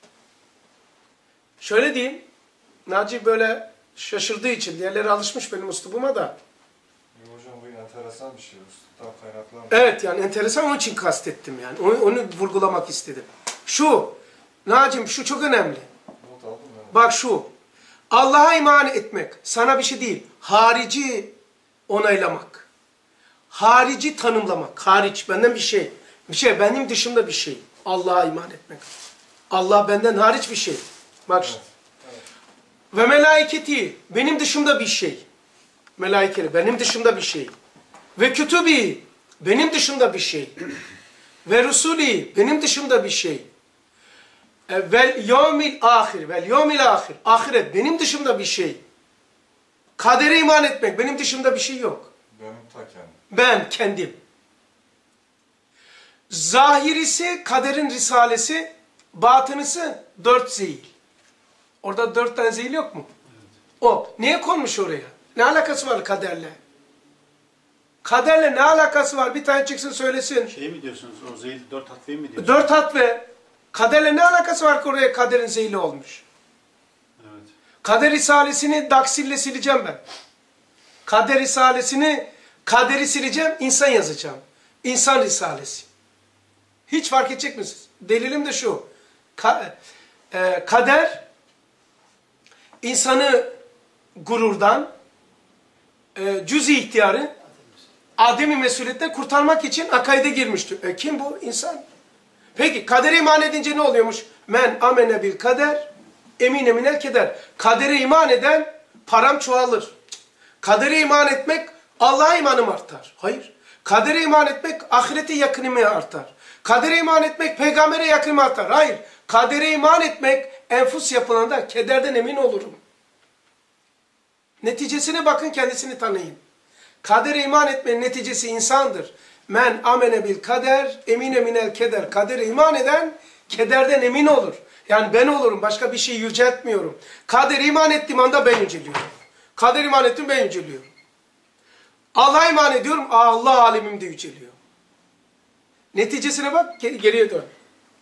Şöyle diyeyim, Naci böyle şaşırdığı için, diğerleri alışmış benim üslubuma da. Hocam bu enteresan bir şey. Üsluptan kaynaklanmış. Evet yani enteresan, onun için kastettim yani. Onu vurgulamak istedim. Şu, Naci'm şu çok önemli. Not aldım ya. Bak şu, Allah'a iman etmek sana bir şey değil, harici onaylamak. Harici tanımlamak, hariç, benden bir şey. Bir şey, benim dışımda bir şey. Allah'a iman etmek. Allah benden hariç bir şey. Bak Evet. Evet. ve melaiketi, benim dışımda bir şey. Melaikeleri, benim dışımda bir şey. Ve kütübi, benim dışımda bir şey. Ve rusuli, benim dışımda bir şey. Vel yevmil ahir, vel yevmil ahir, ahiret, benim dışımda bir şey. Kadere iman etmek, benim dışımda bir şey yok. Benim ta kendim. Ben kendim. Zahirisi kaderin risalesi, batınısı 4 zeyil. Orada 4 tane zeyil yok mu? Evet. O. Niye konmuş oraya? Ne alakası var kaderle? Kaderle ne alakası var? Bir tane çıksın söylesin. Şey mi diyorsunuz? O zeyil 4 hatveyi mi diyorsunuz? 4 hatve. Kaderle ne alakası var ki oraya kaderin zeyili olmuş? Evet. Kader risalesini daksille sileceğim ben. Kader risalesini, kaderi sileceğim, insan yazacağım. İnsan risalesi. Hiç fark edecek misiniz? Delilim de şu. Kader, insanı gururdan, cüz-i ihtiyarı, ademi mesuliyetten kurtarmak için akaide girmiştir. Kim bu? İnsan. Peki, kadere iman edince ne oluyormuş? Men amene bil kader, emine minel keder. Kadere iman eden, param çoğalır. Kadere iman etmek, Allah'a imanım artar. Hayır. Kadere iman etmek, ahirete yakınımı artar. Kadere iman etmek, peygambere yakınımı artar. Hayır. Kadere iman etmek, enfus yapılanda kederden emin olurum. Neticesine bakın, kendisini tanıyın. Kadere iman etmenin neticesi insandır. Men amene bil kader, emine minel keder. Kadere iman eden, kederden emin olur. Yani ben olurum, başka bir şey yüceltmiyorum. Kadere iman ettiğim anda ben yüceliyorum. Kader iman ettim, ben yüceliyorum. Allah'a iman ediyorum, Allah alemimde yüceliyor. Neticesine bak, geriye dön.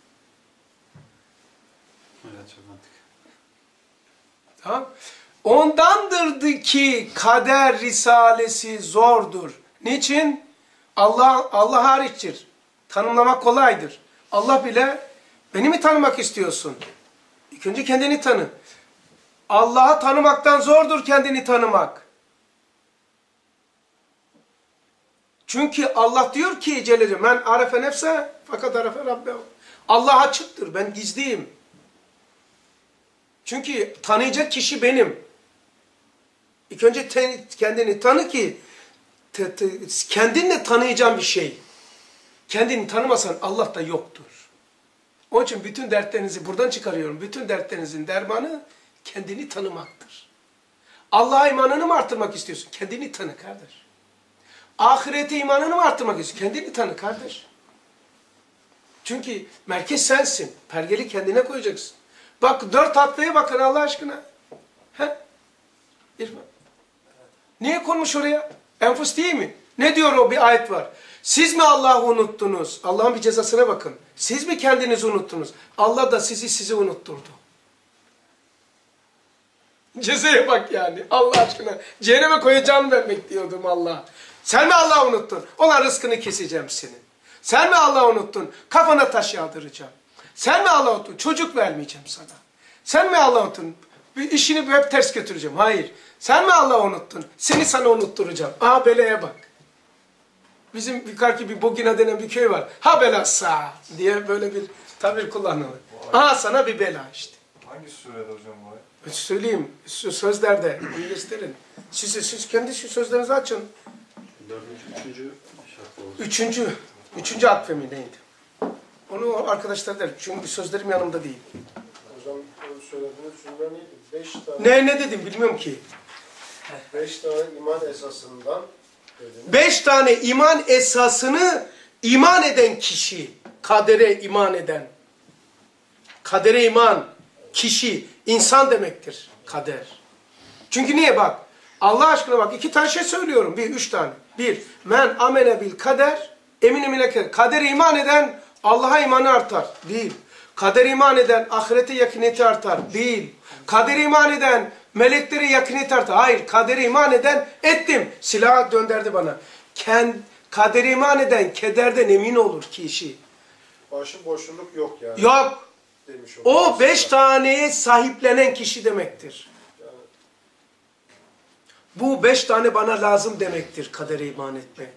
Evet, çok mantıklı. Tamam. Ondandır ki kader risalesi zordur. Niçin? Allah hariçtir. Tanımlamak kolaydır. Allah bile, beni mi tanımak istiyorsun? İlk önce kendini tanı. Allah'ı tanımaktan zordur kendini tanımak. Çünkü Allah diyor ki Celle Celaluhu, men arefe nefse fakat arefe rabbehu. Allah açıktır, ben gizliyim. Çünkü tanıyacak kişi benim. İlk önce kendini tanı ki kendinle tanıyacağın bir şey. Kendini tanımasan Allah da yoktur. Onun için bütün dertlerinizi buradan çıkarıyorum. Bütün dertlerinizin dermanı kendini tanımaktır. Allah'a imanını mı arttırmak istiyorsun? Kendini tanı kardeş. Ahirete imanını mı arttırmak istiyorsun? Kendini tanı kardeş. Çünkü merkez sensin. Pergeli kendine koyacaksın. Bak 4 hatveye bakın Allah aşkına. He? İrfan. Niye konmuş oraya? Enfus değil mi? Ne diyor o, bir ayet var. Siz mi Allah'ı unuttunuz? Allah'ın bir cezasına bakın. Siz mi kendinizi unuttunuz? Allah da sizi unutturdu. Cezaya bak yani. Allah aşkına. Cehenneme koyacağını vermek diyordum Allah. Sen mi Allah'ı unuttun? Olan rızkını keseceğim senin. Sen mi Allah'ı unuttun? Kafana taş yağdıracağım. Sen mi Allah'ı unuttun? Çocuk vermeyeceğim sana. Sen mi Allah'ı unuttun? İşini hep ters götüreceğim. Hayır. Sen mi Allah'ı unuttun? Seni sana unutturacağım. Aha belaya bak. Bizim yukarıki bir Bogina denen bir köy var. Ha belasa diye böyle bir tabir kullanılır. Aha sana bir bela işte. Hangi surede hocam bu? Söyleyeyim. Sözlerde. Bunu gösterin. Siz kendi sözlerinizi açın. 4. 3. şart oldu. Üçüncü atfemi neydi? Onu arkadaşlar der. Çünkü sözlerim yanımda değil. Hocam söylediğiniz cümle neydi? Ne dedim bilmiyorum ki. 5 tane iman esasından dediniz. 5 tane iman esasını iman eden kişi, kadere iman eden, kadere iman, kişi, insan demektir kader. Çünkü niye bak, Allah aşkına bak 2 tane şey söylüyorum, 3 tane. 1, men amene bil kader, eminim ile kadere iman eden Allah'a imanı artar. Değil. Kadere iman eden ahirete yakıniyeti artar. Değil. Kadere iman eden meleklere yakıniyeti artar. Hayır. Kadere iman eden ettim. Silahı döndürdü bana. Kadere iman eden kederden emin olur kişi. Başıboşluluk yok yani. Yok. Demiş O 5 taneye sahiplenen kişi demektir. Bu 5 tane bana lazım demektir kadere iman etmek.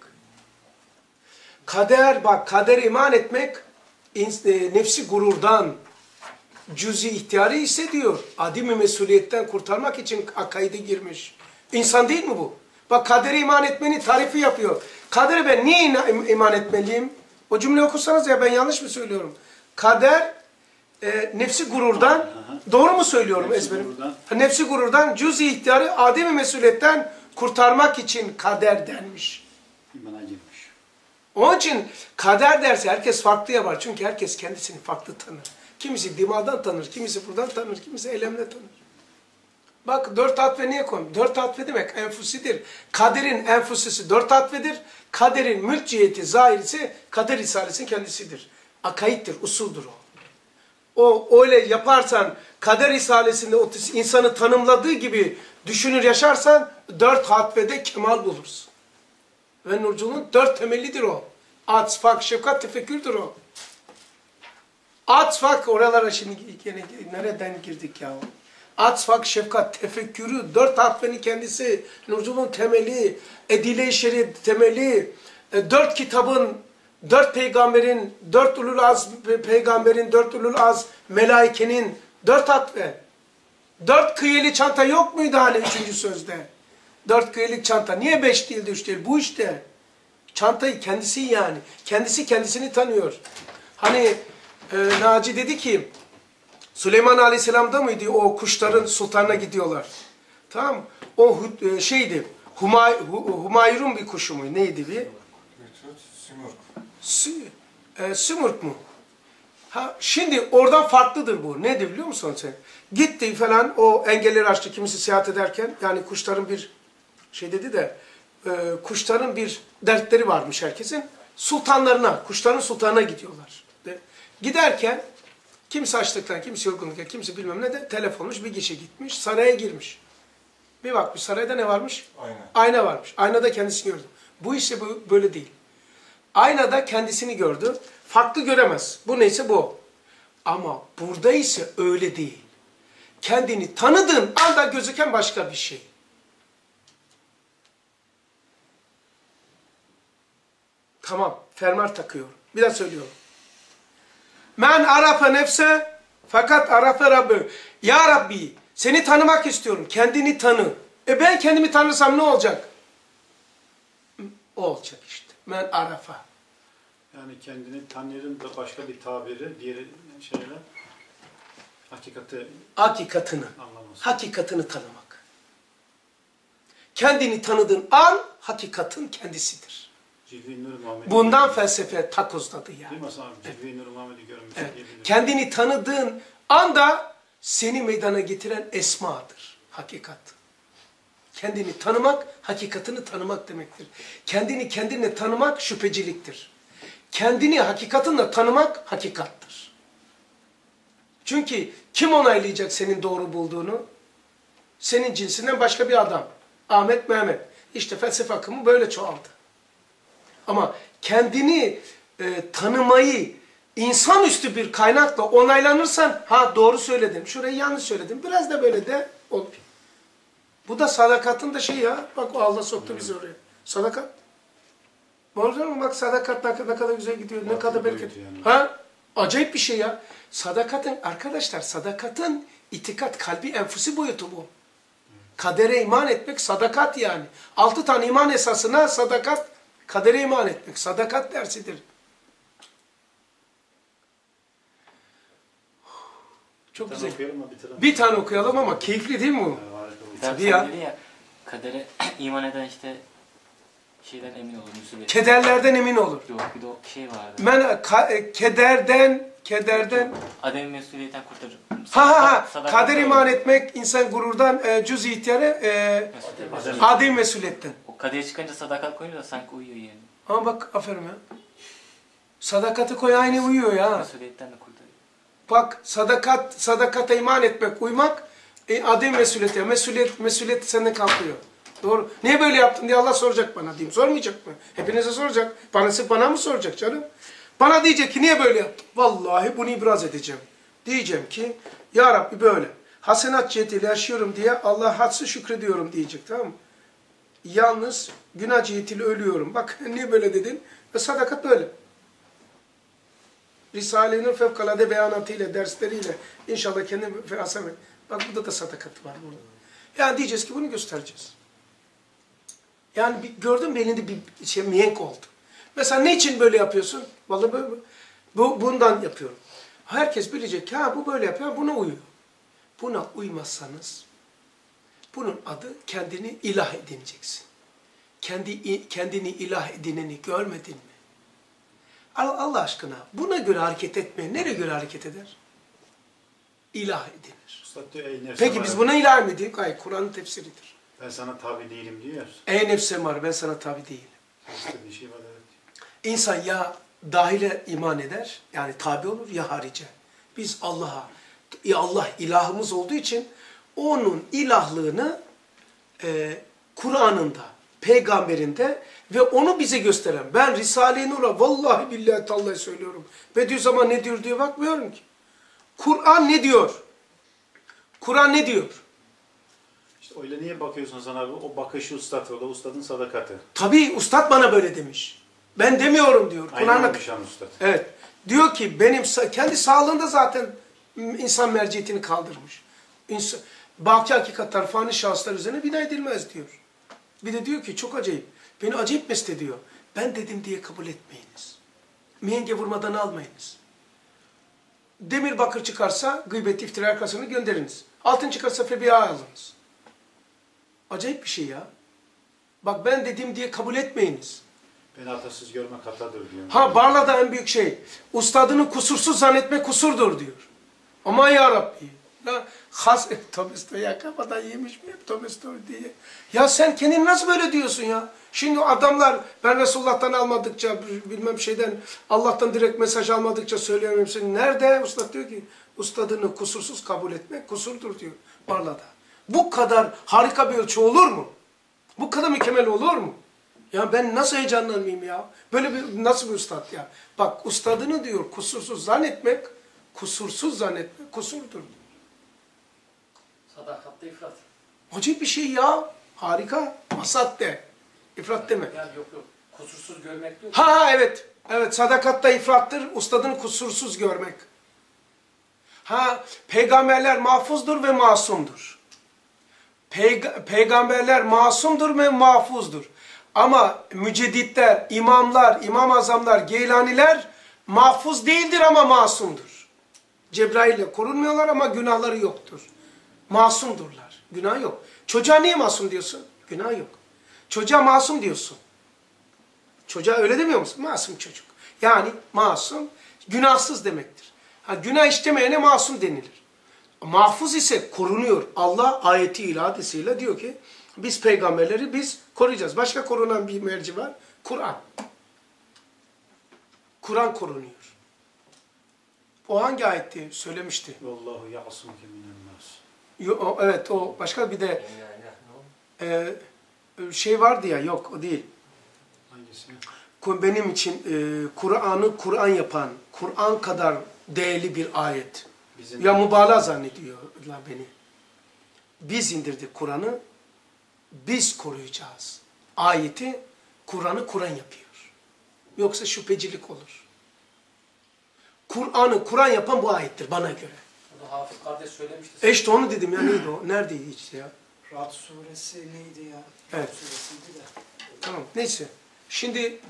Kader bak, kadere iman etmek nefsi gururdan, cüz-i ihtiyarı hissediyor. Adimi mesuliyetten kurtarmak için akaide girmiş. İnsan değil mi bu? Bak kadere iman etmenin tarifi yapıyor. Kadere ben niye iman etmeliyim? O cümleyi okursanız ya ben yanlış mı söylüyorum? Kader nefsi gururdan, doğru mu söylüyorum ezberim? Nefsi gururdan, cüz-i ihtiyarı ademi mesuliyetten kurtarmak için kader denmiş. İmana girmiş. Onun için kader derse herkes farklı yapar. Çünkü herkes kendisini farklı tanır. Kimisi dimağdan tanır, kimisi buradan tanır, kimisi elemle tanır. Bak 4 atfe niye koyayım? 4 atfe demek enfusidir. Kaderin enfusisi 4 atfedir. Kaderin mülk ciheti, zahirisi kader risalesinin kendisidir. Akaittir, usuldur o. O öyle yaparsan kader risalesinde o insanı tanımladığı gibi düşünür yaşarsan 4 atfede kemal bulursun. Ve nurculuğun 4 temellidir o. Atfak, şefkat, tefekkürdür o. Atfak, oralara şimdi yine nereden girdik ya? Atfak, şefkat, tefekkürü, 4 atfenin kendisi, nurculuğun temeli, edile-i şerif temeli, 4 kitabın, 4 peygamberin, 4 ulul az peygamberin, 4 ulul az melaikenin, 4 atfe. 4 kıyeli çanta yok muydu hani 3. sözde? 4 kıyılık çanta. Niye 5 değil de 3 değil? Bu işte. Çantayı kendisi yani. Kendisi kendisini tanıyor. Hani Naci dedi ki Süleyman Aleyhisselam'da mıydı o kuşların sultanına gidiyorlar. Tamam. O şeydi. Humayrun bir kuşu mu? Neydi bir? Simurg. Simurg mu? Ha, şimdi oradan farklıdır bu. Nedir biliyor musun sen? Gitti falan o engelleri aştı kimisi seyahat ederken. Yani kuşların bir şey dedi de kuşların bir dertleri varmış herkesin. Sultanlarına, kuşların sultanına gidiyorlar. Giderken kimisi açlıktan, kimisi yorgunluktan, kimisi bilmem ne de telef olmuş, bir kişi gitmiş, saraya girmiş. Bir bakmış sarayda ne varmış? Ayna. Ayna varmış. Aynada kendisini gördü. Bu işte böyle değil. Aynada kendisini gördü. Farklı göremez. Bu neyse bu. Ama burada ise öyle değil. Kendini tanıdığın anda gözüken başka bir şey. Tamam. Fermuar takıyorum. Bir daha söylüyorum. Men arafe nefse fakat arafe Rabbi. Ya Rabbi seni tanımak istiyorum. Kendini tanı. Ben kendimi tanırsam ne olacak? O olacak işte. Men arafe. Yani kendini tanırın da başka bir tabiri, diğer şeyler hakikatini anlaması. Hakikatini tanımak. Kendini tanıdığın an hakikatin kendisidir. Bundan felsefe takozladı yani. Değil mi Hasan abi? Cilve-i Nur Muhammed'i görmüş. Evet. Kendini tanıdığın anda seni meydana getiren esmadır. Hakikat. Kendini tanımak, hakikatini tanımak demektir. Kendini kendine tanımak şüpheciliktir. Kendini hakikatinle tanımak hakikattır. Çünkü kim onaylayacak senin doğru bulduğunu? Senin cinsinden başka bir adam. Ahmet, Mehmet. İşte felsefe akımı böyle çoğaldı. Ama kendini tanımayı insanüstü bir kaynakla onaylanırsan, ha doğru söyledim, şurayı yanlış söyledim, biraz da böyle de olur. Bu da sadakatın da şey ya, bak Allah soktu bizi oraya. Sadakat. Doğru mu? Bak sadakat ne kadar güzel gidiyor, ne kadar bereket. Yani. Ha? Acayip bir şey ya. Sadakatın, arkadaşlar sadakatın itikat, kalbi enfusi boyutu bu. Kadere iman etmek sadakat yani. 6 tane iman esasına sadakat, kadere iman etmek. Sadakat dersidir. Çok güzel. Bir tane okuyalım ama keyifli değil mi bu? Tabii ya. Kadere iman eden işte şeyden emin olur. Müsibet. Kederlerden emin olur. Yok bir de o şey vardı. Ben kederden Adem mesuliyetten kurtarır. Kader iman etmek, insan gururdan, cüz-i ihtiyare, adem mesuliyetten. O kadere çıkınca sadakat koyunca da sanki uyuyor yani. Ama bak aferin ya. Sadakati koy aynı uyuyor ya. Mesuliyetten de kurtarıyor. Bak sadakata iman etmek, uymak, adem mesuliyeti. Mesuliyet senden kalkıyor. Doğru. Niye böyle yaptın diye Allah soracak bana diyeyim. Sormayacak mı? Hepinize soracak. Bana mı soracak canım? Bana diyecek ki niye böyle yaptın? Vallahi bunu ibraz edeceğim. Diyeceğim ki ya Rabbi böyle. Hasenat cihetiyle yaşıyorum diye Allah hadsiz şükrediyorum diyecek, tamam mı? Yalnız günah cihetiyle ölüyorum. Bak niye böyle dedin? Ve sadakat böyle. Risale-i fevkalade beyanatıyla, dersleriyle inşallah kendimi fehasemet. Bak burada da sadakat var burada. Yani diyeceğiz ki bunu göstereceğiz. Yani gördün mü elinde bir şey mihenk oldu. Mesela ne için böyle yapıyorsun? Vallahi böyle, bundan yapıyorum. Herkes bilecek ki ha bu böyle yapıyor, buna uyuyor. Buna uymazsanız bunun adı kendini ilah edineceksin. Kendini ilah edineni görmedin mi? Allah aşkına buna göre hareket etme. Nereye göre hareket eder? İlah edinir. Peki biz buna ilah mı diyoruz? Hayır, Kur'an'ın tefsiridir. Ben sana tabi değilim diyor. Ey nefsim var, ben sana tabi değilim. Bir şey var, evet. İnsan ya dahile iman eder, yani tabi olur ya harice. Biz Allah ilahımız olduğu için onun ilahlığını Kur'an'ında, peygamberinde ve onu bize gösteren, ben Risale-i Nur'a vallahi billahi tallahi söylüyorum. Bediüzzaman ne diyor diye bakmıyorum ki. Kur'an ne diyor? Kur'an ne diyor? İşte öyle niye bakıyorsun sana abi? O bakışı ustad, o da ustadın sadakati. Tabii ustad bana böyle demiş. Ben demiyorum diyor. Aynen demişan ustad. Evet. Diyor ki benim kendi sağlığında zaten insan merciyetini kaldırmış. Baki hakikatler fani şahıslar üzerine bina edilmez diyor. Bir de diyor ki çok acayip. Beni acayip mest ediyor. Ben dedim diye kabul etmeyiniz. Mihenge vurmadan almayınız. Demir bakır çıkarsa gıybet iftira arkasını gönderiniz. Altın çıkarsa febiha alınız. Acayip bir şey ya. Bak ben dedim diye kabul etmeyiniz. Beni hatasız görmek hatadır diyor. Ha Barla'da en büyük şey. Ustadını kusursuz zannetme kusurdur diyor. Aman ya Rabbi. Tolstoy ya kafadan yemiş mi Tolstoy diye. Ya sen kendini nasıl böyle diyorsun ya? Şimdi adamlar ben Resulullah'tan almadıkça bilmem şeyden Allah'tan direkt mesaj almadıkça söyleyemem seni. Nerede? Ustad diyor ki ustadını kusursuz kabul etmek kusurdur diyor Barla'da. Bu kadar harika bir ölçü olur mu? Bu kadar mükemmel olur mu? Ya ben nasıl heyecanlanmayayım ya? Böyle bir nasıl bir ustad ya? Bak ustadını diyor kusursuz zannetmek kusurdur. Sadakatte ifrat. Acayip bir şey ya. Harika. Vasat de. İfrat deme. Yani yok. Kusursuz görmek yok. Ha evet. Evet sadakatta ifrattır. Ustadını kusursuz görmek. Ha peygamberler mahfuzdur ve masumdur. Peygamberler masumdur ve mahfuzdur. Ama mücedditler, imamlar, imam azamlar, geylaniler mahfuz değildir ama masumdur. Cebrail'le korunmuyorlar ama günahları yoktur. Masumdurlar. Günah yok. Çocuğa niye masum diyorsun? Günah yok. Çocuğa masum diyorsun. Çocuğa öyle demiyor musun? Masum çocuk. Yani masum, günahsız demektir. Ha, günah işlemeyene masum denilir. Mahfuz ise korunuyor. Allah ayeti ilahisiyle diyor ki biz peygamberleri biz koruyacağız. Başka korunan bir merci var. Kur'an. Kur'an korunuyor. O hangi ayetti? Söylemişti. Vallahu ya'sumuke minennas. Evet o başka bir de şey vardı ya yok o değil. Hangisi? benim için Kur'an'ı Kur'an yapan, Kur'an kadar değerli bir ayet. Bizim Ya mübalağa zannediyorlar beni. Biz indirdik Kur'an'ı, biz koruyacağız. Ayeti Kur'an'ı Kur'an yapıyor. Yoksa şüphecilik olur. Kur'an'ı Kur'an yapan bu ayettir bana göre. Bunu Hafız kardeş söylemişti. İşte onu dedim ya, neydi o? Neredeydi işte ya? Ra'd suresi neydi ya? Evet. Ra'd suresiydi de. Tamam, neyse. Şimdi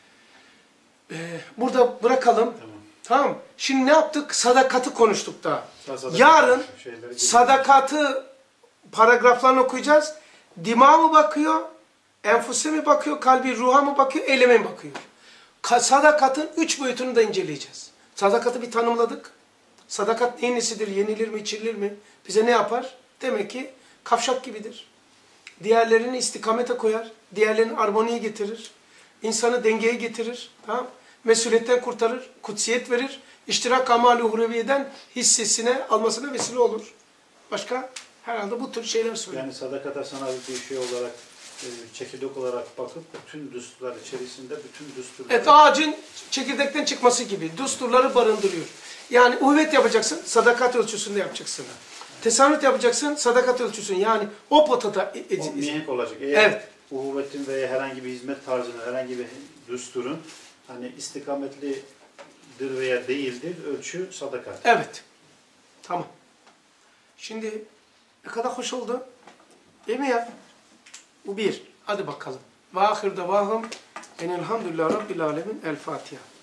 burada bırakalım. Tamam. Tamam. Şimdi ne yaptık? Sadakatı konuştuk da. Sadaka Yarın şeyleri sadakatı paragraflarını okuyacağız. Dima mı bakıyor? Enfuse mi bakıyor? Kalbi ruha mı bakıyor? Eyleme mi bakıyor? Sadakatın 3 boyutunu da inceleyeceğiz. Sadakatı bir tanımladık. Sadakat neyin nesidir? Yenilir mi? İçilir mi? Bize ne yapar? Demek ki kavşak gibidir. Diğerlerini istikamete koyar. Diğerlerini armoniye getirir. İnsanı dengeye getirir. Tamam? Mesuliyetten kurtarır. Kutsiyet verir. İştirak amal-i uhureviyeden hissesine almasına vesile olur. Başka? Herhalde bu tür şeyler söylüyor. Yani sadakata sana bir şey olarak, çekirdek olarak bakıp bütün düsturlar içerisinde bütün düsturları... Evet, ağacın çekirdekten çıkması gibi düsturları barındırıyor. Yani uhuvvet yapacaksın, sadakat ölçüsünde yapacaksın. Tesanüt yapacaksın, sadakat ölçüsünde. Yani o potada... O mihenk olacak. Eğer evet. uhuvvetin veya herhangi bir hizmet tarzının, herhangi bir düsturun hani istikametlidir veya değildir, ölçü sadakat. Evet. Tamam. Şimdi ne kadar hoş oldu. Değil mi ya? Bu bir. Hadi bakalım. Ve ahir davahım enelhamdülillah rabbil alemin. El Fatiha.